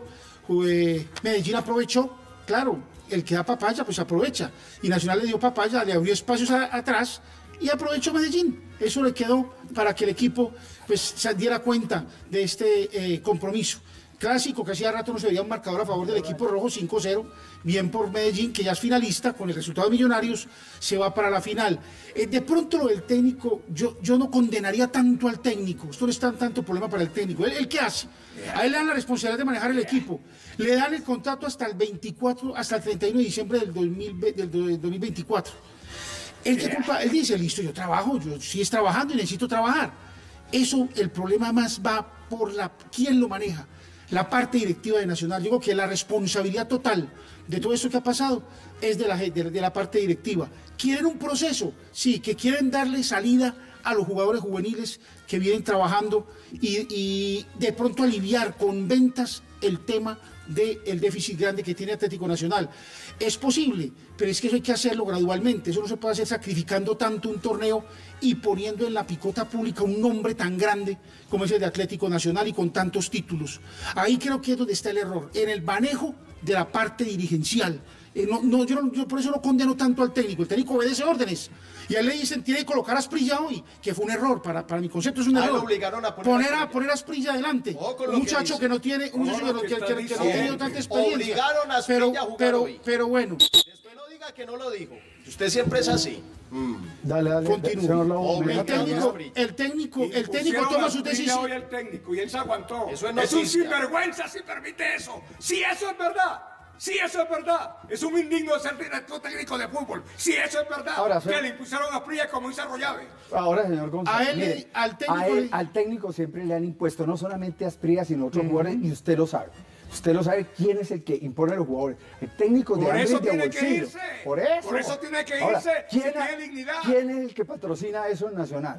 Speaker 12: Eh, Medellín aprovechó, claro, el que da papaya, pues aprovecha. Y Nacional le dio papaya, le abrió espacios a- atrás y aprovechó Medellín. Eso le quedó para que el equipo pues, se diera cuenta de este eh, compromiso. Clásico que hacía rato no se veía un marcador a favor del equipo rojo, cinco cero, bien por Medellín, que ya es finalista, con el resultado de Millonarios, se va para la final. Eh, de pronto lo del técnico, yo, yo no condenaría tanto al técnico, esto no es tan, tanto problema para el técnico. ¿Él, él qué hace? A él le dan la responsabilidad de manejar el equipo, le dan el contrato hasta el veinticuatro, hasta el treinta y uno de diciembre del, dos mil ve- del do- del dos mil veinticuatro. Él, qué culpa, él dice, listo, yo trabajo, yo sí es trabajando y necesito trabajar. Eso, el problema más va por la quién lo maneja, la parte directiva de Nacional. Digo que la responsabilidad total de todo esto que ha pasado es de la, de, de la parte directiva. ¿Quieren un proceso? Sí, que quieren darle salida a los jugadores juveniles que vienen trabajando y, y de pronto aliviar con ventas el tema del déficit grande que tiene Atlético Nacional. Es posible, pero es que eso hay que hacerlo gradualmente. Eso no se puede hacer sacrificando tanto un torneo y poniendo en la picota pública un nombre tan grande como es el de Atlético Nacional y con tantos títulos. Ahí creo que es donde está el error, en el manejo de la parte dirigencial. Eh, no, no, yo, no- yo por eso no condeno tanto al técnico. El técnico obedece órdenes. Y a él le dicen, tiene que colocar a Asprilla hoy, que fue un error. Para, para mi concepto es un
Speaker 6: Ah,
Speaker 12: error.
Speaker 6: lo obligaron a poner
Speaker 12: poner,
Speaker 6: a
Speaker 12: a,
Speaker 6: Asprilla.
Speaker 12: poner a Asprilla adelante.
Speaker 6: Ojo con lo
Speaker 12: Un
Speaker 6: que
Speaker 12: muchacho
Speaker 6: dice.
Speaker 12: que no tiene, un muchacho que, no- que- que- que no ha tenido tanta experiencia.
Speaker 6: Obligaron a Asprilla
Speaker 12: pero,
Speaker 6: a jugar
Speaker 12: pero,
Speaker 6: hoy.
Speaker 12: pero bueno,
Speaker 6: Después no diga que no lo dijo. Usted siempre es así.
Speaker 3: Dale, dale,
Speaker 12: continúo.
Speaker 3: señor Lobo.
Speaker 6: Hombre,
Speaker 12: El
Speaker 3: mira,
Speaker 12: técnico,
Speaker 6: Asprilla.
Speaker 12: el técnico,
Speaker 9: Y
Speaker 12: el técnico
Speaker 9: pusieron
Speaker 12: toma
Speaker 9: a
Speaker 12: sus
Speaker 9: Asprilla
Speaker 12: decisiones.
Speaker 9: hoy el técnico y él se aguantó.
Speaker 6: Eso es
Speaker 9: un
Speaker 6: noticia.
Speaker 9: sinvergüenza si permite eso. Si eso es verdad. Si eso es verdad. Es un indigno de ser director técnico de fútbol. Si eso es verdad.
Speaker 3: Ahora,
Speaker 9: que
Speaker 3: señor-
Speaker 9: le impusieron a Asprilla como hizo Arroyave.
Speaker 3: Ahora, señor González,
Speaker 12: A él,
Speaker 3: mire,
Speaker 12: al técnico
Speaker 3: a él-
Speaker 12: le-
Speaker 3: al técnico siempre le han impuesto no solamente a Asprilla, sino a otros jugadores, y usted lo sabe. Usted lo sabe quién es el que impone a los jugadores. El técnico de
Speaker 9: Por
Speaker 3: hambre
Speaker 9: eso
Speaker 3: y de
Speaker 9: tiene que
Speaker 3: bolsillo.
Speaker 9: irse.
Speaker 3: Por eso.
Speaker 9: Por eso tiene que
Speaker 3: Ahora,
Speaker 9: irse,
Speaker 3: ¿quién,
Speaker 9: si tiene dignidad.
Speaker 3: ¿Quién es el que patrocina eso en Nacional?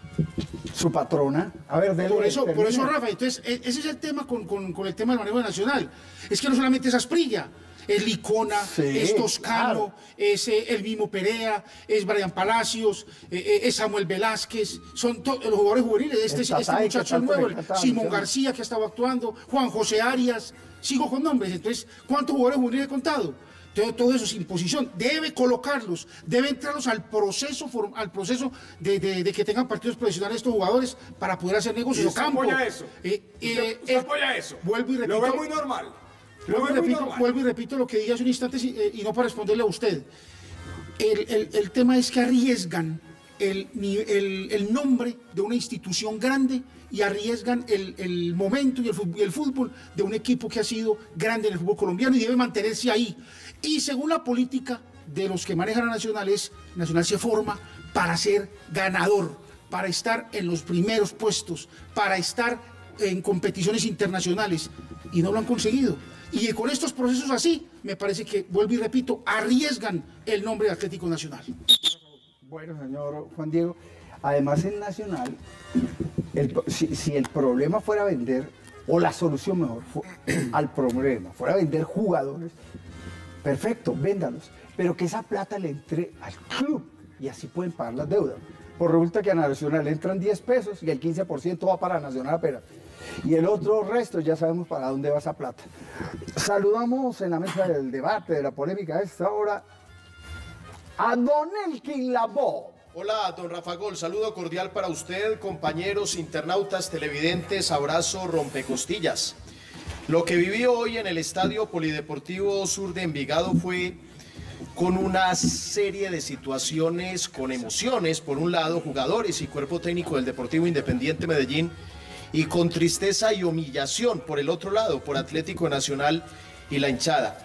Speaker 3: Su patrona. A ver, dele,
Speaker 12: Por eso, por
Speaker 3: termine.
Speaker 12: eso, Rafa, entonces, e- ese es el tema con, con- con el tema del manejo de Nacional. Es que no solamente es Asprilla, es Licona,
Speaker 3: Sí,
Speaker 12: es Toscano,
Speaker 3: claro.
Speaker 12: es eh, el mismo Perea, es Brian Palacios, eh, eh, es Samuel Velázquez, son to- los jugadores juveniles, este,
Speaker 3: El
Speaker 12: este
Speaker 3: Tatay, que
Speaker 12: muchacho
Speaker 3: tanto
Speaker 12: nuevo,
Speaker 3: le
Speaker 12: el
Speaker 3: encantaba,
Speaker 12: Simón
Speaker 3: ¿no?
Speaker 12: García que ha estado actuando, Juan José Arias, sigo con nombres, entonces, ¿cuántos jugadores juveniles he contado? Todo, todo eso es imposición, debe colocarlos, debe entrarlos al proceso, form- al proceso de, de- de que tengan partidos profesionales estos jugadores para poder hacer negocios
Speaker 9: ¿Y
Speaker 12: de
Speaker 9: usted
Speaker 12: campo.
Speaker 9: apoya eso?
Speaker 12: Eh,
Speaker 9: ¿Usted,
Speaker 12: eh,
Speaker 9: usted
Speaker 12: eh,
Speaker 9: apoya eso?
Speaker 12: Vuelvo y repito.
Speaker 9: Lo ve muy normal. Lo
Speaker 12: Vuelvo
Speaker 9: ve
Speaker 12: y,
Speaker 9: muy
Speaker 12: repito,
Speaker 9: normal.
Speaker 12: vuelvo y repito lo que dije hace un instante eh, y no para responderle a usted. El, el- el tema es que arriesgan el, ni- el- el nombre de una institución grande y arriesgan el, el momento y el, fut- y el fútbol de un equipo que ha sido grande en el fútbol colombiano y debe mantenerse ahí. Y según la política de los que manejan a Nacional, es, Nacional se forma para ser ganador, para estar en los primeros puestos, para estar en competiciones internacionales y no lo han conseguido. Y con estos procesos así, me parece que, vuelvo y repito, arriesgan el nombre de Atlético Nacional.
Speaker 3: Bueno, señor Juan Diego, además en Nacional, el- si, si el problema fuera vender, o la solución mejor fu- al problema fuera vender jugadores, perfecto, véndalos, pero que esa plata le entre al club y así pueden pagar las deudas. Por resulta que a Nacional le entran diez pesos y el quince por ciento va para Nacional apenas. Y el otro resto ya sabemos para dónde va esa plata. Saludamos en la mesa del debate, de la polémica a esta hora, a Don Elkin Lavoe.
Speaker 6: Hola, don Rafa Gol, saludo cordial para usted, compañeros, internautas, televidentes, abrazo, rompecostillas. Lo que viví hoy en el Estadio Polideportivo Sur de Envigado fue con una serie de situaciones con emociones, por un lado, jugadores y cuerpo técnico del Deportivo Independiente Medellín, y con tristeza y humillación, por el otro lado, por Atlético Nacional y la hinchada.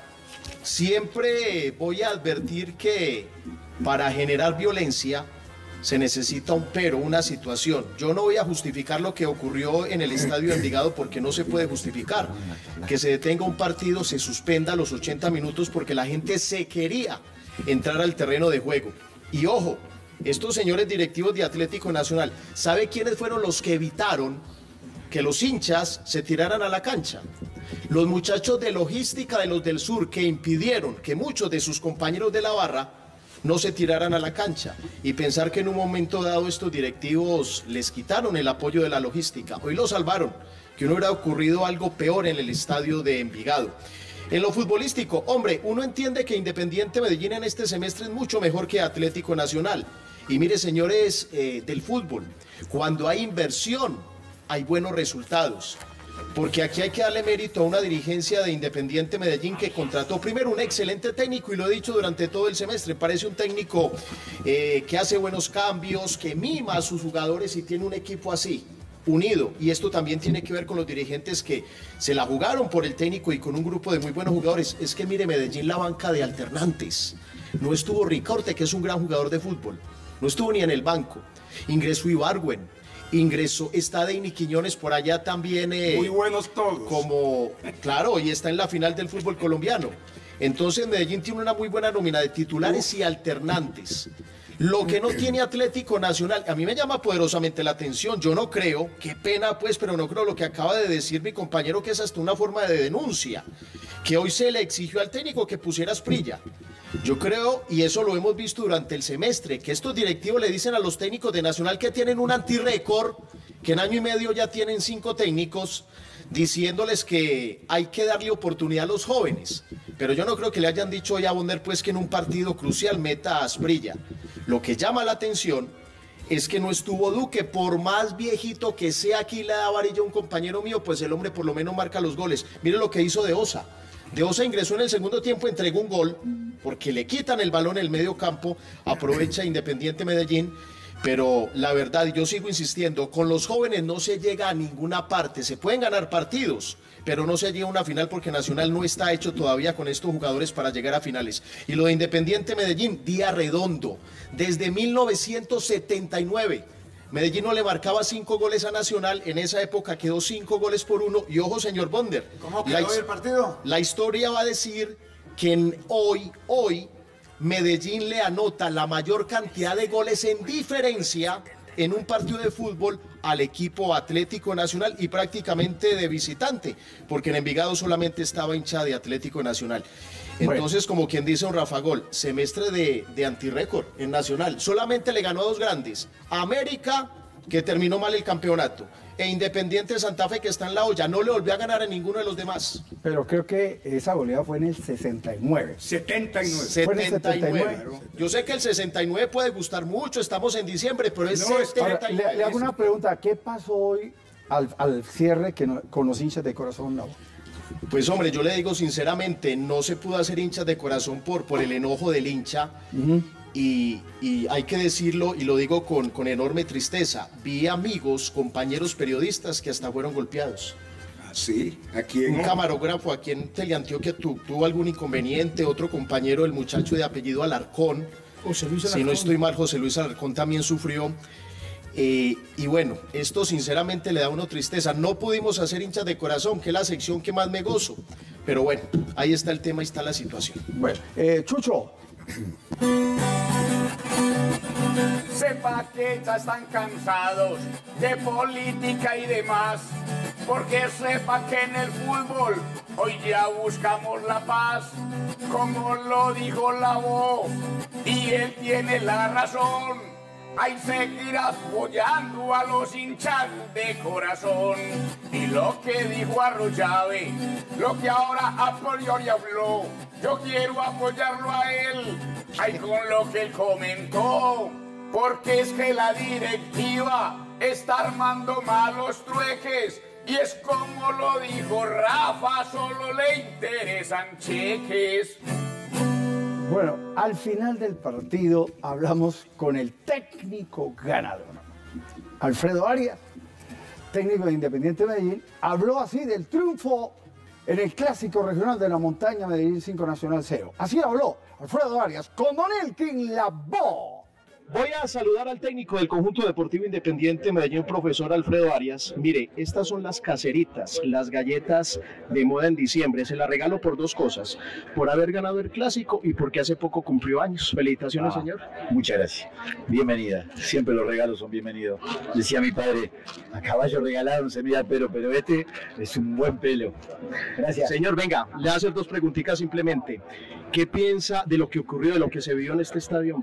Speaker 6: Siempre voy a advertir que para generar violencia se necesita un pero, una situación. Yo no voy a justificar lo que ocurrió en el estadio de Envigado porque no se puede justificar. Que se detenga un partido, se suspenda a los ochenta minutos porque la gente se quería entrar al terreno de juego. Y ojo, estos señores directivos de Atlético Nacional, ¿sabe quiénes fueron los que evitaron que los hinchas se tiraran a la cancha? Los muchachos de logística de los del sur, que impidieron que muchos de sus compañeros de la barra no se tiraran a la cancha, y pensar que en un momento dado estos directivos les quitaron el apoyo de la logística. Hoy lo salvaron, que no hubiera ocurrido algo peor en el estadio de Envigado. En lo futbolístico, hombre, uno entiende que Independiente Medellín en este semestre es mucho mejor que Atlético Nacional. Y mire, señores eh, del fútbol, cuando hay inversión, hay buenos resultados. Porque aquí hay que darle mérito a una dirigencia de Independiente Medellín que contrató primero un excelente técnico, y lo he dicho durante todo el semestre, parece un técnico eh, que hace buenos cambios, que mima a sus jugadores y tiene un equipo así, unido. Y esto también tiene que ver con los dirigentes que se la jugaron por el técnico y con un grupo de muy buenos jugadores. Es que mire, Medellín, la banca de alternantes. No estuvo Ricaurte, que es un gran jugador de fútbol, no estuvo ni en el banco. Ingresó Ibargüen. Ingresó, está Deini Quiñones por allá también. Eh,
Speaker 9: Muy buenos todos.
Speaker 6: Como, claro, y está en la final del fútbol colombiano. Entonces Medellín tiene una muy buena nómina de titulares y alternantes. Lo que no tiene Atlético Nacional, a mí me llama poderosamente la atención. Yo no creo, qué pena pues, pero no creo lo que acaba de decir mi compañero, que es hasta una forma de denuncia, que hoy se le exigió al técnico que pusiera Asprilla. Yo creo, y eso lo hemos visto durante el semestre, que estos directivos le dicen a los técnicos de Nacional que tienen un antirrécord, que en año y medio ya tienen cinco técnicos, diciéndoles que hay que darle oportunidad a los jóvenes. Pero yo no creo que le hayan dicho hoy a Bonder pues que en un partido crucial meta a Asprilla. Lo que llama la atención es que no estuvo Duque, por más viejito que sea, aquí le da varilla a un compañero mío, pues el hombre por lo menos marca los goles. Mire lo que hizo De Osa. De Osa ingresó en el segundo tiempo, entregó un gol, porque le quitan el balón en el medio campo, aprovecha Independiente Medellín, pero la verdad, y yo sigo insistiendo, con los jóvenes no se llega a ninguna parte. Se pueden ganar partidos, pero no se llega a una final porque Nacional no está hecho todavía con estos jugadores para llegar a finales. Y lo de Independiente Medellín, día redondo, desde mil novecientos setenta y nueve. Medellín no le marcaba cinco goles a Nacional, en esa época quedó cinco goles por uno, y ojo, señor Bonder.
Speaker 5: ¿Cómo quedó hoy el partido?
Speaker 6: La historia va a decir que en hoy, hoy, Medellín le anota la mayor cantidad de goles en diferencia en un partido de fútbol al equipo Atlético Nacional, y prácticamente de visitante, porque en Envigado solamente estaba hincha de Atlético Nacional. Entonces, como quien dice un Rafa Gol, semestre de, de antirrécord en Nacional. Solamente le ganó a dos grandes. América, que terminó mal el campeonato, e Independiente Santa Fe, que está en la olla. No le volvió a ganar a ninguno de los demás.
Speaker 3: Pero creo que esa goleada fue en el sesenta y nueve.
Speaker 9: setenta y nueve.
Speaker 6: setenta y nueve. Yo sé que el sesenta y nueve puede gustar mucho, estamos en diciembre, pero es
Speaker 3: No,
Speaker 6: setenta y nueve.
Speaker 3: ahora, le, le hago una pregunta, ¿qué pasó hoy al, al cierre que no, con los hinchas de Corazón no?
Speaker 6: Pues hombre, yo le digo sinceramente, no se pudo hacer hinchas de corazón por, por el enojo del hincha. Uh-huh. y, y hay que decirlo, y lo digo con, con enorme tristeza, vi amigos, compañeros periodistas que hasta fueron golpeados.
Speaker 9: ¿Ah, sí? ¿A quién?
Speaker 6: Un camarógrafo aquí en Teleantioquia tu, tuvo algún inconveniente, otro compañero, el muchacho de apellido Alarcón,
Speaker 12: José Luis Alarcón.
Speaker 6: Si no estoy mal, José Luis Alarcón también sufrió. Eh, y bueno, esto sinceramente le da a uno tristeza. No pudimos hacer hinchas de corazón, que es la sección que más me gozo. Pero bueno, ahí está el tema, ahí está la situación.
Speaker 3: Bueno, eh, Chucho.
Speaker 10: Sepa que ya están cansados de política y demás, porque sepa que en el fútbol hoy ya buscamos la paz, como lo dijo la voz, y él tiene la razón. Hay seguir apoyando a los hinchas de corazón. Y lo que dijo Arroyave, lo que ahora a priori habló, yo quiero apoyarlo a él, ay, con lo que él comentó. Porque es que la directiva está armando malos trueques. Y es como lo dijo Rafa, solo le interesan cheques.
Speaker 3: Bueno, al final del partido hablamos con el técnico ganador. Alfredo Arias, técnico de Independiente Medellín, habló así del triunfo en el Clásico Regional de la Montaña Medellín cinco Nacional cero. Así habló Alfredo Arias con Don Elkin Lavoe.
Speaker 6: Voy a saludar al técnico del conjunto deportivo Independiente Medellín, profesor Alfredo Arias. Mire, estas son las caseritas, las galletas de moda en diciembre. Se las regalo por dos cosas, por haber ganado el clásico y porque hace poco cumplió años. Felicitaciones,
Speaker 13: ah,
Speaker 6: señor.
Speaker 13: Muchas gracias. Bienvenida. Siempre los regalos son bienvenidos. Decía mi padre, a caballo regalaron se mira el pelo, pero este es un buen pelo. Gracias.
Speaker 6: Señor, venga, le voy a hacer dos preguntitas simplemente. ¿Qué piensa de lo que ocurrió, de lo que se vio en este estadio?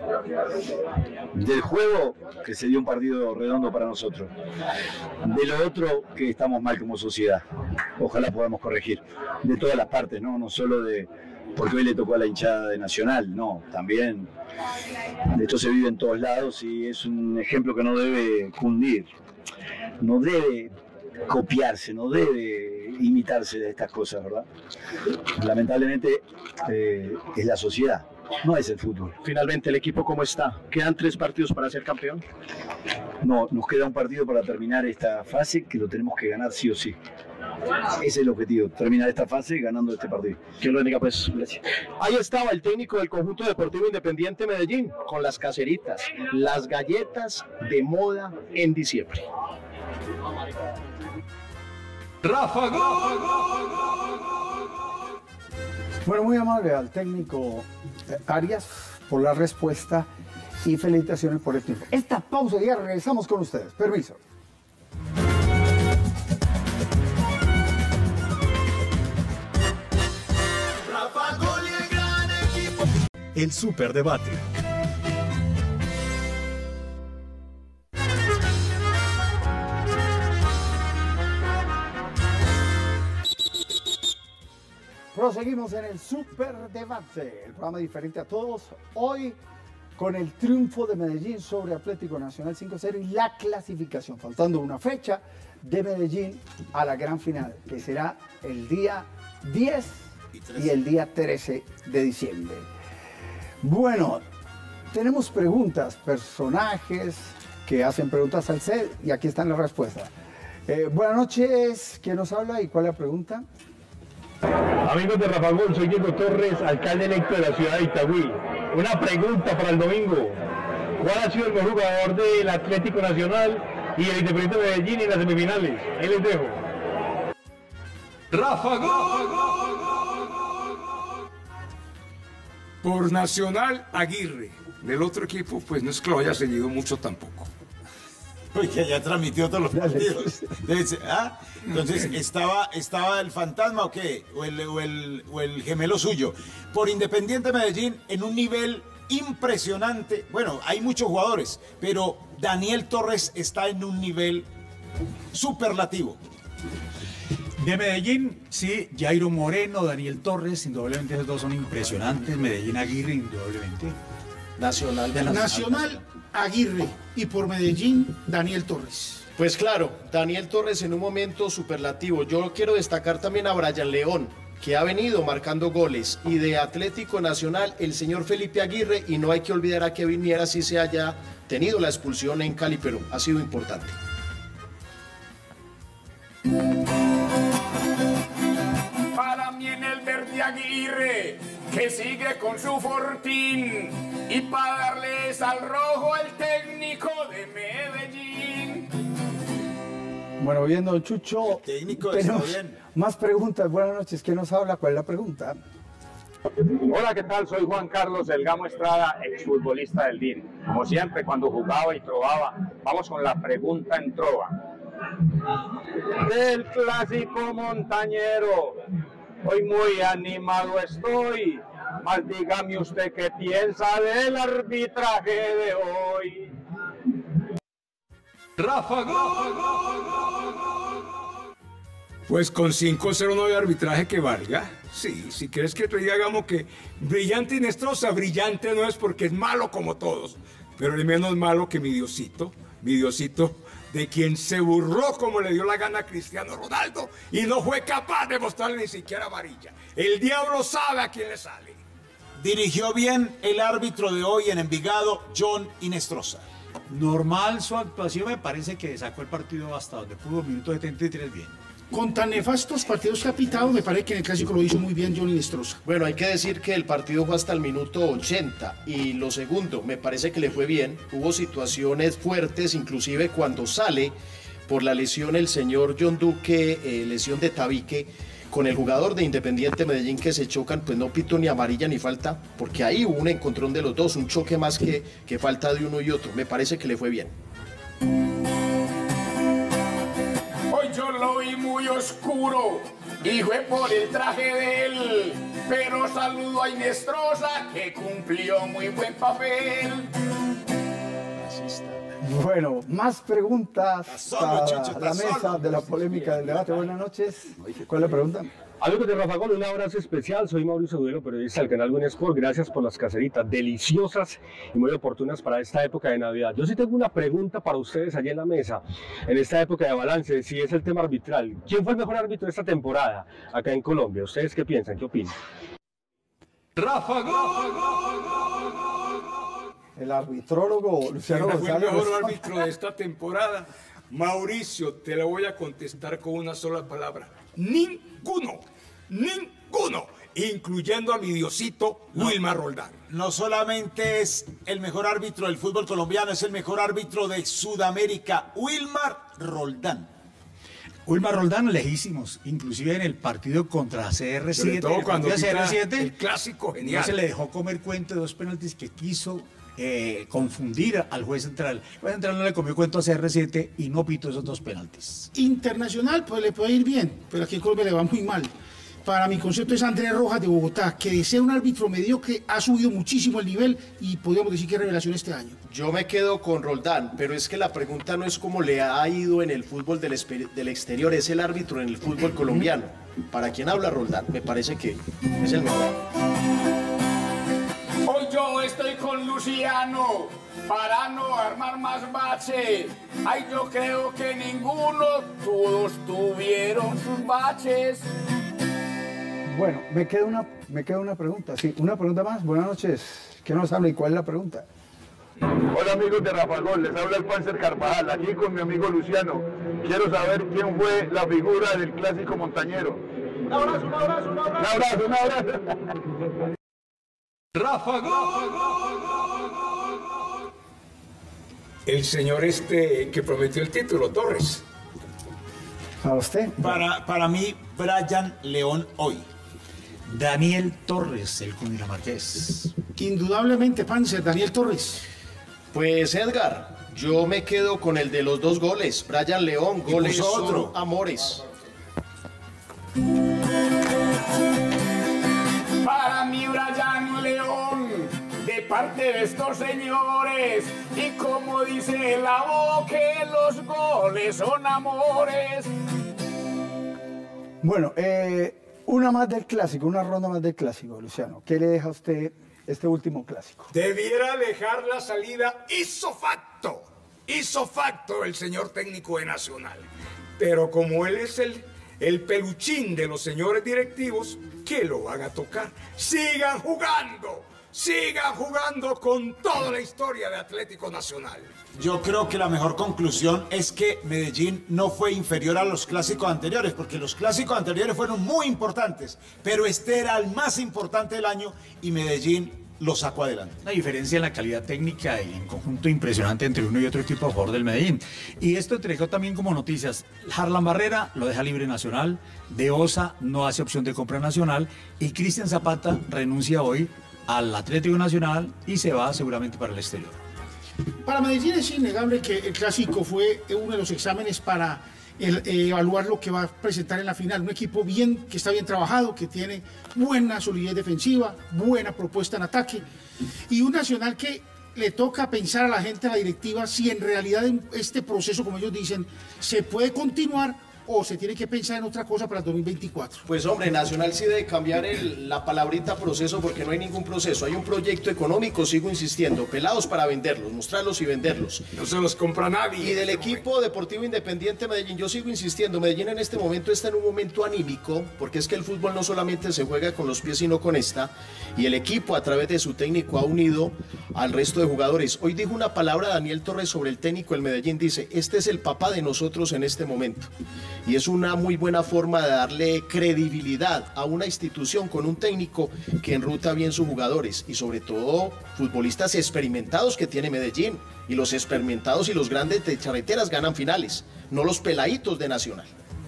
Speaker 13: Del juego, que se dio un partido redondo para nosotros. De lo otro, que estamos mal como sociedad. Ojalá podamos corregir. De todas las partes, no, no solo de porque hoy le tocó a la hinchada de Nacional, no, también. De esto se vive en todos lados y es un ejemplo que no debe cundir. No debe copiarse, no debe imitarse de estas cosas, ¿verdad? Lamentablemente eh, es la sociedad, no es el fútbol.
Speaker 6: Finalmente, ¿el equipo cómo está? ¿Quedan tres partidos para ser campeón?
Speaker 13: No, nos queda un partido para terminar esta fase que lo tenemos que ganar sí o sí. Ese es el objetivo, terminar esta fase ganando este partido.
Speaker 6: Que lo bendiga, pues. Gracias. Ahí estaba el técnico del conjunto deportivo Independiente Medellín, con las caseritas, las galletas de moda en diciembre.
Speaker 2: Rafa Gol.
Speaker 3: Bueno, muy amable al técnico Arias por la respuesta y felicitaciones por el tiempo. Esta pausa y ya regresamos con ustedes. Permiso.
Speaker 2: Rafa Gol y el gran equipo.
Speaker 1: El Superdebate.
Speaker 3: Proseguimos en el Superdebate, el programa diferente a todos. Hoy con el triunfo de Medellín sobre Atlético Nacional cinco cero y la clasificación, faltando una fecha de Medellín a la gran final, que será el día diez y el día trece de diciembre. Bueno, tenemos preguntas, personajes que hacen preguntas al C E D y aquí están las respuestas. Eh, buenas noches, ¿quién nos habla y cuál es la pregunta?
Speaker 14: Amigos de Rafa Gol, soy Diego Torres, alcalde electo de la ciudad de Itagüí. Una pregunta para el domingo. ¿Cuál ha sido el mejor jugador del Atlético Nacional y el Independiente de Medellín en las semifinales? Ahí les dejo.
Speaker 9: Rafa Gol. Por Nacional, Aguirre. Del otro equipo, pues no es que lo haya seguido mucho tampoco.
Speaker 5: Uy, que ya transmitió todos los partidos. Entonces, ¿ah? Entonces ¿estaba, ¿estaba el fantasma o qué? O el, o, el, o el gemelo suyo. Por Independiente Medellín, en un nivel impresionante. Bueno, hay muchos jugadores, pero Daniel Torres está en un nivel superlativo.
Speaker 11: De Medellín, sí, Jairo Moreno, Daniel Torres, indudablemente esos dos son impresionantes. Medellín Aguirre, indudablemente.
Speaker 6: Nacional de
Speaker 12: Nacional, Nacional Aguirre y por Medellín, Daniel Torres.
Speaker 6: Pues claro, Daniel Torres en un momento superlativo. Yo quiero destacar también a Brian León, que ha venido marcando goles, y de Atlético Nacional el señor Felipe Aguirre, y no hay que olvidar a Kevin Miera, si se haya tenido la expulsión en Cali, pero ha sido importante.
Speaker 10: Para mí en el verde Aguirre, que sigue con su fortín, y para darles al rojo el técnico de Medellín.
Speaker 3: Bueno, bien, don Chucho.
Speaker 5: El técnico está bien.
Speaker 3: Más preguntas. Buenas noches. ¿Quién nos habla? ¿Cuál es la pregunta?
Speaker 15: Hola, ¿qué tal? Soy Juan Carlos Delgamo Estrada, exfutbolista del D I N. Como siempre, cuando jugaba y trovaba, vamos con la pregunta en trova. Del clásico montañero, hoy muy animado estoy, mas dígame usted qué piensa del arbitraje de hoy.
Speaker 2: Rafa Gol.
Speaker 9: Pues con cinco cero no hay arbitraje que valga. Sí, si quieres que te diga, hagamos que brillante Inestrosa, brillante no es porque es malo como todos, pero es menos malo que mi Diosito, mi Diosito, de quien se burló como le dio la gana a Cristiano Ronaldo y no fue capaz de mostrarle ni siquiera amarilla. El diablo sabe a quién le sale.
Speaker 5: Dirigió bien el árbitro de hoy en Envigado, John Inestrosa.
Speaker 11: Normal su actuación, me parece que sacó el partido hasta donde pudo, minuto setenta y tres bien.
Speaker 12: Con tan nefastos partidos que ha pitado, me parece que en el clásico lo hizo muy bien John Inestrosa.
Speaker 6: Bueno, hay que decir que el partido fue hasta el minuto ochenta, y lo segundo, me parece que le fue bien. Hubo situaciones fuertes, inclusive cuando sale por la lesión el señor John Duque, eh, lesión de tabique, con el jugador de Independiente Medellín, que se chocan, pues no pito ni amarilla ni falta, porque ahí hubo un encontrón de los dos, un choque más que, que falta de uno y otro. Me parece que le fue bien.
Speaker 10: Hoy yo lo vi muy oscuro y fue por el traje de él, pero saludo a Inestrosa, que cumplió muy buen papel.
Speaker 3: Bueno, más preguntas
Speaker 5: solo,
Speaker 3: para
Speaker 5: Chicho,
Speaker 3: la
Speaker 5: solo.
Speaker 3: mesa de la polémica del debate. Buenas noches. ¿Cuál es la pregunta?
Speaker 14: Amigos de Rafa Gol, un abrazo especial. Soy Mauricio Duero, periodista del canal Buen Sport. Gracias por las caseritas deliciosas y muy oportunas para esta época de Navidad. Yo sí tengo una pregunta para ustedes allí en la mesa, en esta época de balance, si es el tema arbitral. ¿Quién fue el mejor árbitro de esta temporada acá en Colombia? ¿Ustedes qué piensan? ¿Qué opinan?
Speaker 2: Rafa Gol.
Speaker 3: El arbitrólogo Luciano
Speaker 9: ¿Quién fue el
Speaker 3: González.
Speaker 9: mejor árbitro de esta temporada? Mauricio, te la voy a contestar con una sola palabra. Ninguno, ninguno, incluyendo a mi Diosito,
Speaker 5: No.
Speaker 9: Wilmar Roldán.
Speaker 5: No solamente es el mejor árbitro del fútbol colombiano, es el mejor árbitro de Sudamérica, Wilmar Roldán.
Speaker 11: Wilmar Roldán, lejísimos, inclusive en el partido contra C R siete.
Speaker 9: Sobre todo cuando
Speaker 11: el partido de
Speaker 9: pita
Speaker 11: C R siete,
Speaker 9: el clásico,
Speaker 11: no
Speaker 9: genial.
Speaker 11: se le dejó comer cuento de dos penaltis que quiso eh, confundir al juez central. El juez central no le comió cuento a C R siete y no pitó esos dos penaltis.
Speaker 12: Internacional, pues le puede ir bien, pero aquí en Colombia le va muy mal. Para mi concepto es Andrés Rojas de Bogotá, que de ser un árbitro mediocre ha subido muchísimo el nivel y podríamos decir que es revelación este año.
Speaker 6: Yo me quedo con Roldán, pero es que la pregunta no es cómo le ha ido en el fútbol del, del exterior, es el árbitro en el fútbol colombiano. ¿Para quién habla Roldán? Me parece que es el mejor.
Speaker 10: Hoy yo estoy con Luciano para no armar más bache. Ay, yo creo que ninguno, todos tuvieron sus baches.
Speaker 3: Bueno, me queda una, me queda una pregunta. Sí, una pregunta más. Buenas noches. ¿Quién nos habla y cuál es la pregunta?
Speaker 15: Hola amigos de Rafa Gol, les habla el Panzer Carvajal, aquí con mi amigo Luciano. Quiero saber quién fue la figura del clásico montañero. Un abrazo, un abrazo, un abrazo. Un abrazo, un abrazo.
Speaker 2: Rafa Gol.
Speaker 9: El señor este que prometió el título, Torres.
Speaker 3: ¿Para usted?
Speaker 5: Para, para mí, Brian León hoy.
Speaker 11: Daniel Torres, el cundinamarqués.
Speaker 12: Indudablemente, Panzer, Daniel Torres.
Speaker 6: Pues Edgar, Yo me quedo con el de los dos goles. Brian León,
Speaker 5: Y
Speaker 6: goles
Speaker 5: puso
Speaker 6: son
Speaker 5: otro.
Speaker 6: amores.
Speaker 10: Para mí Brian León, de parte de estos señores, y como dice la voz, que los goles son amores.
Speaker 3: Bueno, eh, una más del clásico, una ronda más del clásico, Luciano. ¿Qué le deja a usted este último clásico?
Speaker 9: Debiera dejar la salida hizo facto, hizo facto el señor técnico de Nacional. Pero como él es el, el peluchín de los señores directivos, ¿qué lo van a tocar? Sigan jugando, sigan jugando con toda la historia de Atlético Nacional.
Speaker 5: Yo creo que la mejor conclusión es que Medellín no fue inferior a los clásicos anteriores, porque los clásicos anteriores fueron muy importantes, pero este era el más importante del año y Medellín lo sacó adelante.
Speaker 11: Una diferencia en la calidad técnica y en conjunto impresionante entre uno y otro equipo a favor del Medellín. Y esto entregó también como noticias. Harlan Barrera lo deja libre Nacional, De Osa no hace opción de compra Nacional y Cristian Zapata renuncia hoy al Atlético Nacional y se va seguramente para el exterior.
Speaker 12: Para Medellín es innegable que el clásico fue uno de los exámenes para el, eh, evaluar lo que va a presentar en la final. Un equipo bien, que está bien trabajado, que tiene buena solidez defensiva, buena propuesta en ataque, y un Nacional que le toca pensar a la gente, a la directiva, si en realidad este proceso, como ellos dicen, se puede continuar o se tiene que pensar en otra cosa para el dos mil veinticuatro.
Speaker 6: Pues hombre, Nacional sí debe cambiar el- la palabrita proceso, porque no hay ningún proceso. Hay un proyecto económico, sigo insistiendo, pelados para venderlos, mostrarlos y venderlos.
Speaker 9: No se los compra nadie.
Speaker 6: Y del equipo Deportivo Independiente Medellín, yo sigo insistiendo, Medellín en este momento está en un momento anímico, porque es que el fútbol no solamente se juega con los pies, sino con esta, y el equipo a través de su técnico ha unido al resto de jugadores. Hoy dijo una palabra Daniel Torres sobre el técnico del Medellín, dice, este es el papá de nosotros en este momento. Y es una muy buena forma de darle credibilidad a una institución con un técnico que enruta bien sus jugadores y sobre todo futbolistas experimentados que tiene Medellín. Y los experimentados y los grandes de charreteras ganan finales, no los peladitos de Nacional.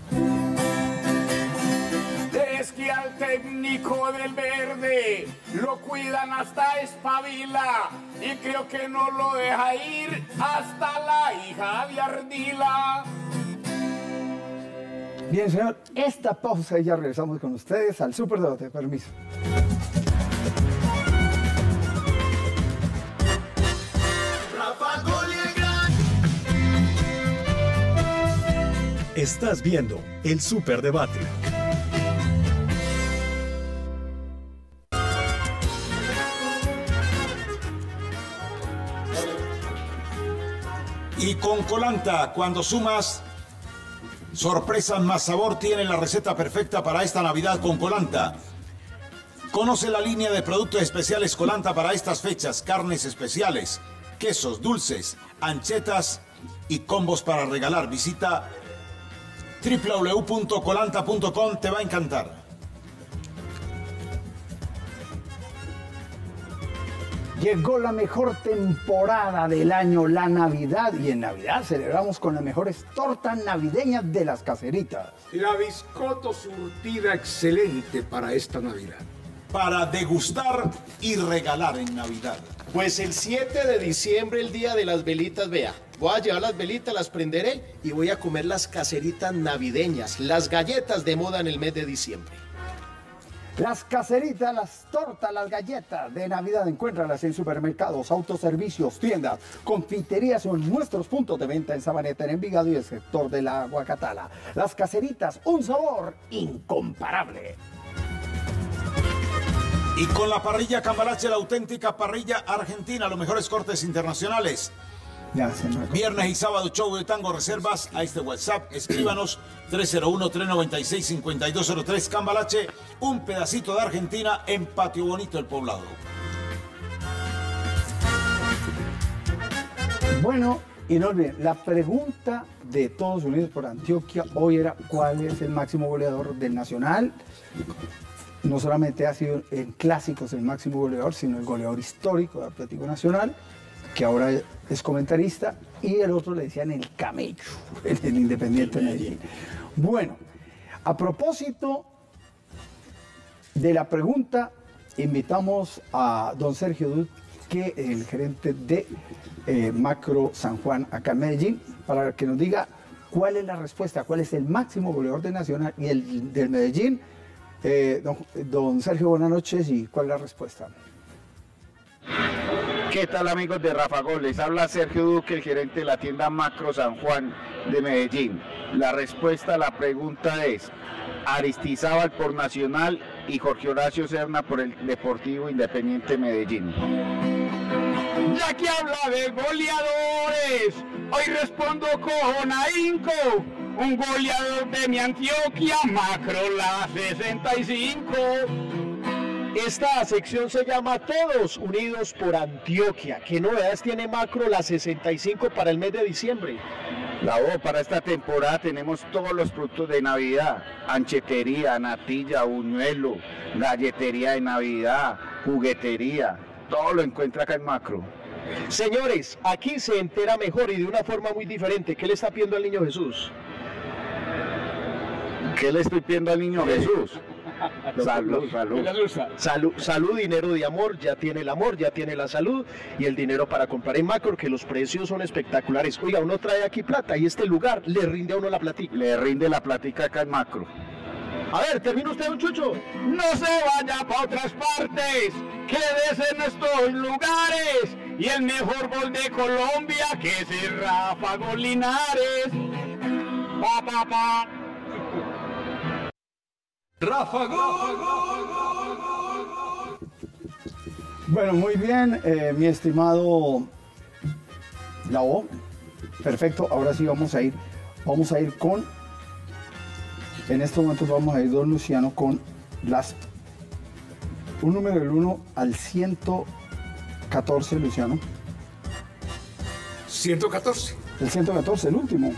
Speaker 10: Es que al técnico del verde lo cuidan hasta espabila y creo que no lo deja ir hasta la hija de Ardila.
Speaker 3: Bien, señor, esta pausa y ya regresamos con ustedes al Superdebate. Permiso.
Speaker 1: Estás viendo el Superdebate.
Speaker 5: Y con Colanta, cuando sumas sorpresas más sabor, tiene la receta perfecta para esta Navidad con Colanta. Conoce la línea de productos especiales Colanta para estas fechas, carnes especiales, quesos, dulces, anchetas y combos para regalar. Visita doble u doble u doble u punto colanta punto com, te va a encantar.
Speaker 3: Llegó la mejor temporada del año, la Navidad, y en Navidad celebramos con las mejores tortas navideñas de las caseritas.
Speaker 9: La biscotto surtida excelente para esta Navidad.
Speaker 5: Para degustar y regalar en Navidad.
Speaker 6: Pues el siete de diciembre, el día de las velitas, vea, voy a llevar las velitas, las prenderé y voy a comer las caseritas navideñas, las galletas de moda en el mes de diciembre.
Speaker 3: Las caseritas, las tortas, las galletas de Navidad, encuéntralas en supermercados, autoservicios, tiendas, confiterías o en nuestros puntos de venta en Sabaneta, en Envigado y el sector de la Aguacatala. Las caseritas, un sabor incomparable.
Speaker 5: Y con la parrilla Cambalache, la auténtica parrilla argentina, los mejores cortes internacionales.
Speaker 3: Ya, señor.
Speaker 5: Viernes y sábado, show de tango, reservas a este WhatsApp, escríbanos tres cero uno, tres nueve seis, cinco dos cero tres, Cambalache, un pedacito de Argentina en Patio Bonito del Poblado.
Speaker 3: Bueno, y no olviden, la pregunta de Todos Unidos por Antioquia hoy era ¿cuál es el máximo goleador del Nacional? No solamente ha sido en clásicos el máximo goleador, sino el goleador histórico de Atlético Nacional, que ahora es comentarista, y el otro le decían el camello, el, el Independiente de Medellín. Bueno, a propósito de la pregunta, invitamos a don Sergio Dud, que el gerente de eh, Macro San Juan acá en Medellín, para que nos diga cuál es la respuesta, cuál es el máximo goleador de Nacional y el del Medellín. Eh, don, don Sergio, buenas noches, y cuál es la respuesta.
Speaker 15: ¿Qué tal, amigos de Rafa Gol? Les habla Sergio Duque, el gerente de la tienda Macro San Juan de Medellín. La respuesta a la pregunta es Aristizábal por Nacional y Jorge Horacio Serna por el Deportivo Independiente Medellín.
Speaker 10: Ya que habla de goleadores, hoy respondo con ahínco. Un goleador de mi Antioquia, Macro la sesenta y cinco.
Speaker 6: Esta sección se llama Todos Unidos por Antioquia. ¿Qué novedades tiene Macro la sesenta y cinco para el mes de diciembre?
Speaker 15: La voz para esta temporada tenemos todos los productos de Navidad: anchetería, natilla, buñuelo, galletería de Navidad, juguetería. Todo lo encuentra acá en Macro.
Speaker 6: Señores, aquí se entera mejor y de una forma muy diferente. ¿Qué le está pidiendo al niño Jesús?
Speaker 15: ¿Qué le estoy pidiendo al niño Jesús? Salud, salud.
Speaker 6: Salud, salud, dinero de amor, ya tiene el amor, ya tiene la salud y el dinero para comprar en Macro, que los precios son espectaculares. Oiga, uno trae aquí plata y este lugar le rinde a uno la platica.
Speaker 15: Le rinde la platica acá en Macro.
Speaker 6: A ver, termina usted, un Chucho.
Speaker 10: No se vaya para otras partes, quédese en estos lugares. Y el mejor gol de Colombia, que es el Rafa Gol Linares. Pa, pa, pa.
Speaker 2: Rafa Gol.
Speaker 3: Bueno, muy bien, eh, mi estimado Lau. Perfecto, ahora sí vamos a ir, vamos a ir con, en estos momentos vamos a ir, don Luciano, con las, un número del uno al ciento catorce, Luciano.
Speaker 9: ciento catorce.
Speaker 3: El ciento catorce, el último.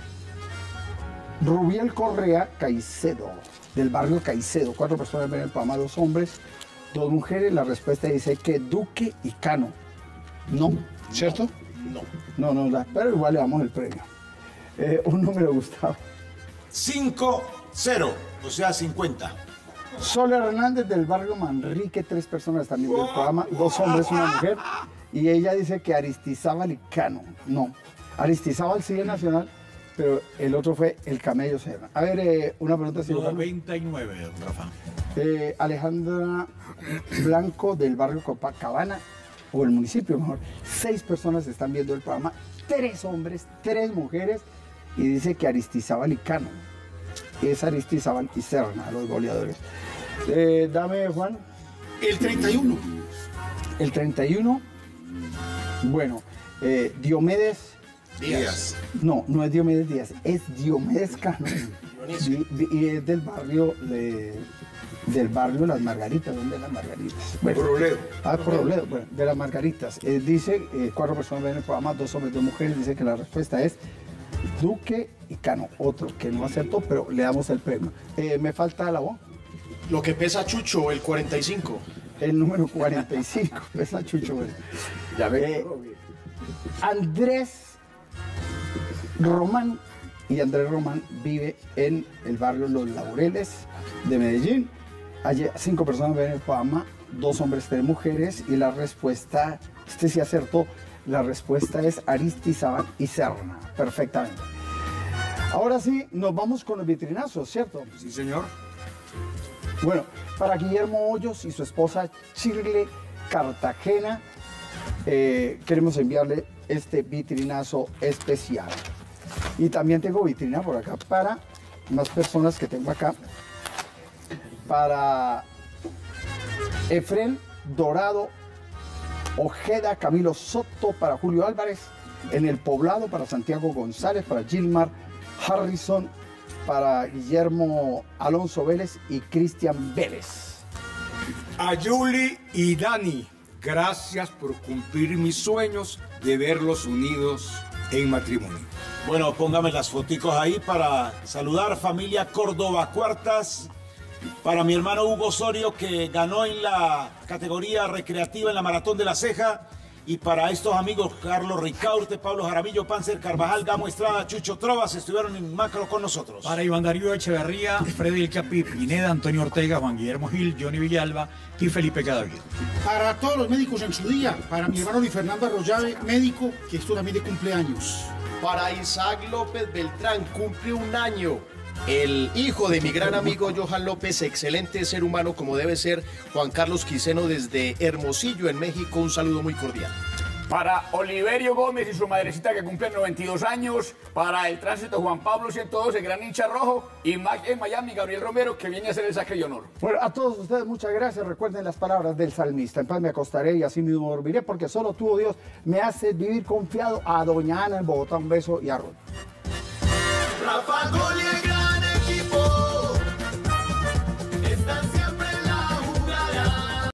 Speaker 3: Rubiel Correa Caicedo, del barrio Caicedo. Cuatro personas ven el programa, dos hombres, dos mujeres. La respuesta dice que Duque y Cano. No, ¿cierto?
Speaker 6: No.
Speaker 3: No, no, la, pero igual le damos el premio. Eh, un número, Gustavo.
Speaker 5: cinco cero, o sea, cincuenta.
Speaker 3: Sol Hernández, del barrio Manrique. Tres personas también del programa, dos hombres y una mujer. Y ella dice que Aristizábal y Cano. No, Aristizábal sigue Nacional, pero el otro fue el Camello Serna. A ver, eh, una pregunta.
Speaker 11: noventa y nueve, Rafa.
Speaker 3: Eh, Alejandra Blanco, del barrio Copacabana, o el municipio mejor. Seis personas están viendo el programa, tres hombres, tres mujeres, y dice que Aristizábal y Cano. Es Aristizábal y Serna, los goleadores. Eh, dame, Juan.
Speaker 12: El treinta y uno.
Speaker 3: El treinta y uno. Bueno, eh, Diomedes
Speaker 9: Díaz.
Speaker 3: No, no es Diomedes Díaz, es Diomedes Cano. Y, y es del barrio de, del barrio Las Margaritas. ¿Dónde es Las Margaritas? Bueno,
Speaker 9: Por Robledo.
Speaker 3: Ah, por Robledo, bueno, de Las Margaritas. Eh, dice, eh, cuatro personas ven el programa, dos hombres, dos mujeres. Dice que la respuesta es Duque y Cano. Otro que no acertó, pero le damos el premio. Eh, me falta la voz.
Speaker 6: Lo que pesa Chucho, el cuarenta y cinco.
Speaker 3: El número cuarenta y cinco, pesa Chucho. Bueno.
Speaker 6: Ya ve.
Speaker 3: Eh, Andrés Román, y Andrés Román vive en el barrio Los Laureles de Medellín. Allí cinco personas ven el programa, dos hombres, tres mujeres, y la respuesta, este sí acertó, la respuesta es Aristizábal y Serna, perfectamente. Ahora sí, nos vamos con los vitrinazos, ¿cierto?
Speaker 9: Sí, señor.
Speaker 3: Bueno, para Guillermo Hoyos y su esposa Shirley Cartagena, eh, queremos enviarle este vitrinazo especial. Y también tengo vitrina por acá para más personas que tengo acá. Para Efren Dorado Ojeda, Camilo Soto, para Julio Álvarez, en El Poblado, para Santiago González, para Gilmar Harrison, para Guillermo Alonso Vélez y Cristian Vélez.
Speaker 9: A Yuli y Dani, gracias por cumplir mis sueños de verlos unidos en matrimonio.
Speaker 5: Bueno, póngame las foticos ahí para saludar familia Córdoba Cuartas, para mi hermano Hugo Osorio, que ganó en la categoría recreativa en la Maratón de la Ceja, Y para estos amigos, Carlos Ricaurte, Pablo Jaramillo, Panzer Carvajal, Gamo Estrada, Chucho Trovas, estuvieron en Macro con nosotros.
Speaker 11: Para Iván Darío Echeverría, Freddy El Capi, Pineda, Antonio Ortega, Juan Guillermo Gil, Johnny Villalba y Felipe Cadavid.
Speaker 12: Para todos los médicos en su día, para mi hermano Luis Fernando Arroyave, médico, que esto también de cumpleaños.
Speaker 6: Para Isaac López Beltrán, cumple un año. El hijo de mi gran amigo Johan López, excelente ser humano como debe ser, Juan Carlos Quiseno desde Hermosillo, en México, un saludo muy cordial.
Speaker 10: Para Oliverio Gómez y su madrecita que cumplen noventa y dos años, para el tránsito Juan Pablo ciento dos, el gran hincha rojo, y Mac en Miami, Gabriel Romero, que viene a hacer el saque de honor.
Speaker 3: Bueno, a todos ustedes muchas gracias. Recuerden las palabras del salmista: en paz me acostaré y así mismo dormiré, porque solo tú, oh Dios, me haces vivir confiado. A doña Ana en Bogotá, un beso y a Ron.
Speaker 16: Rafa Gol.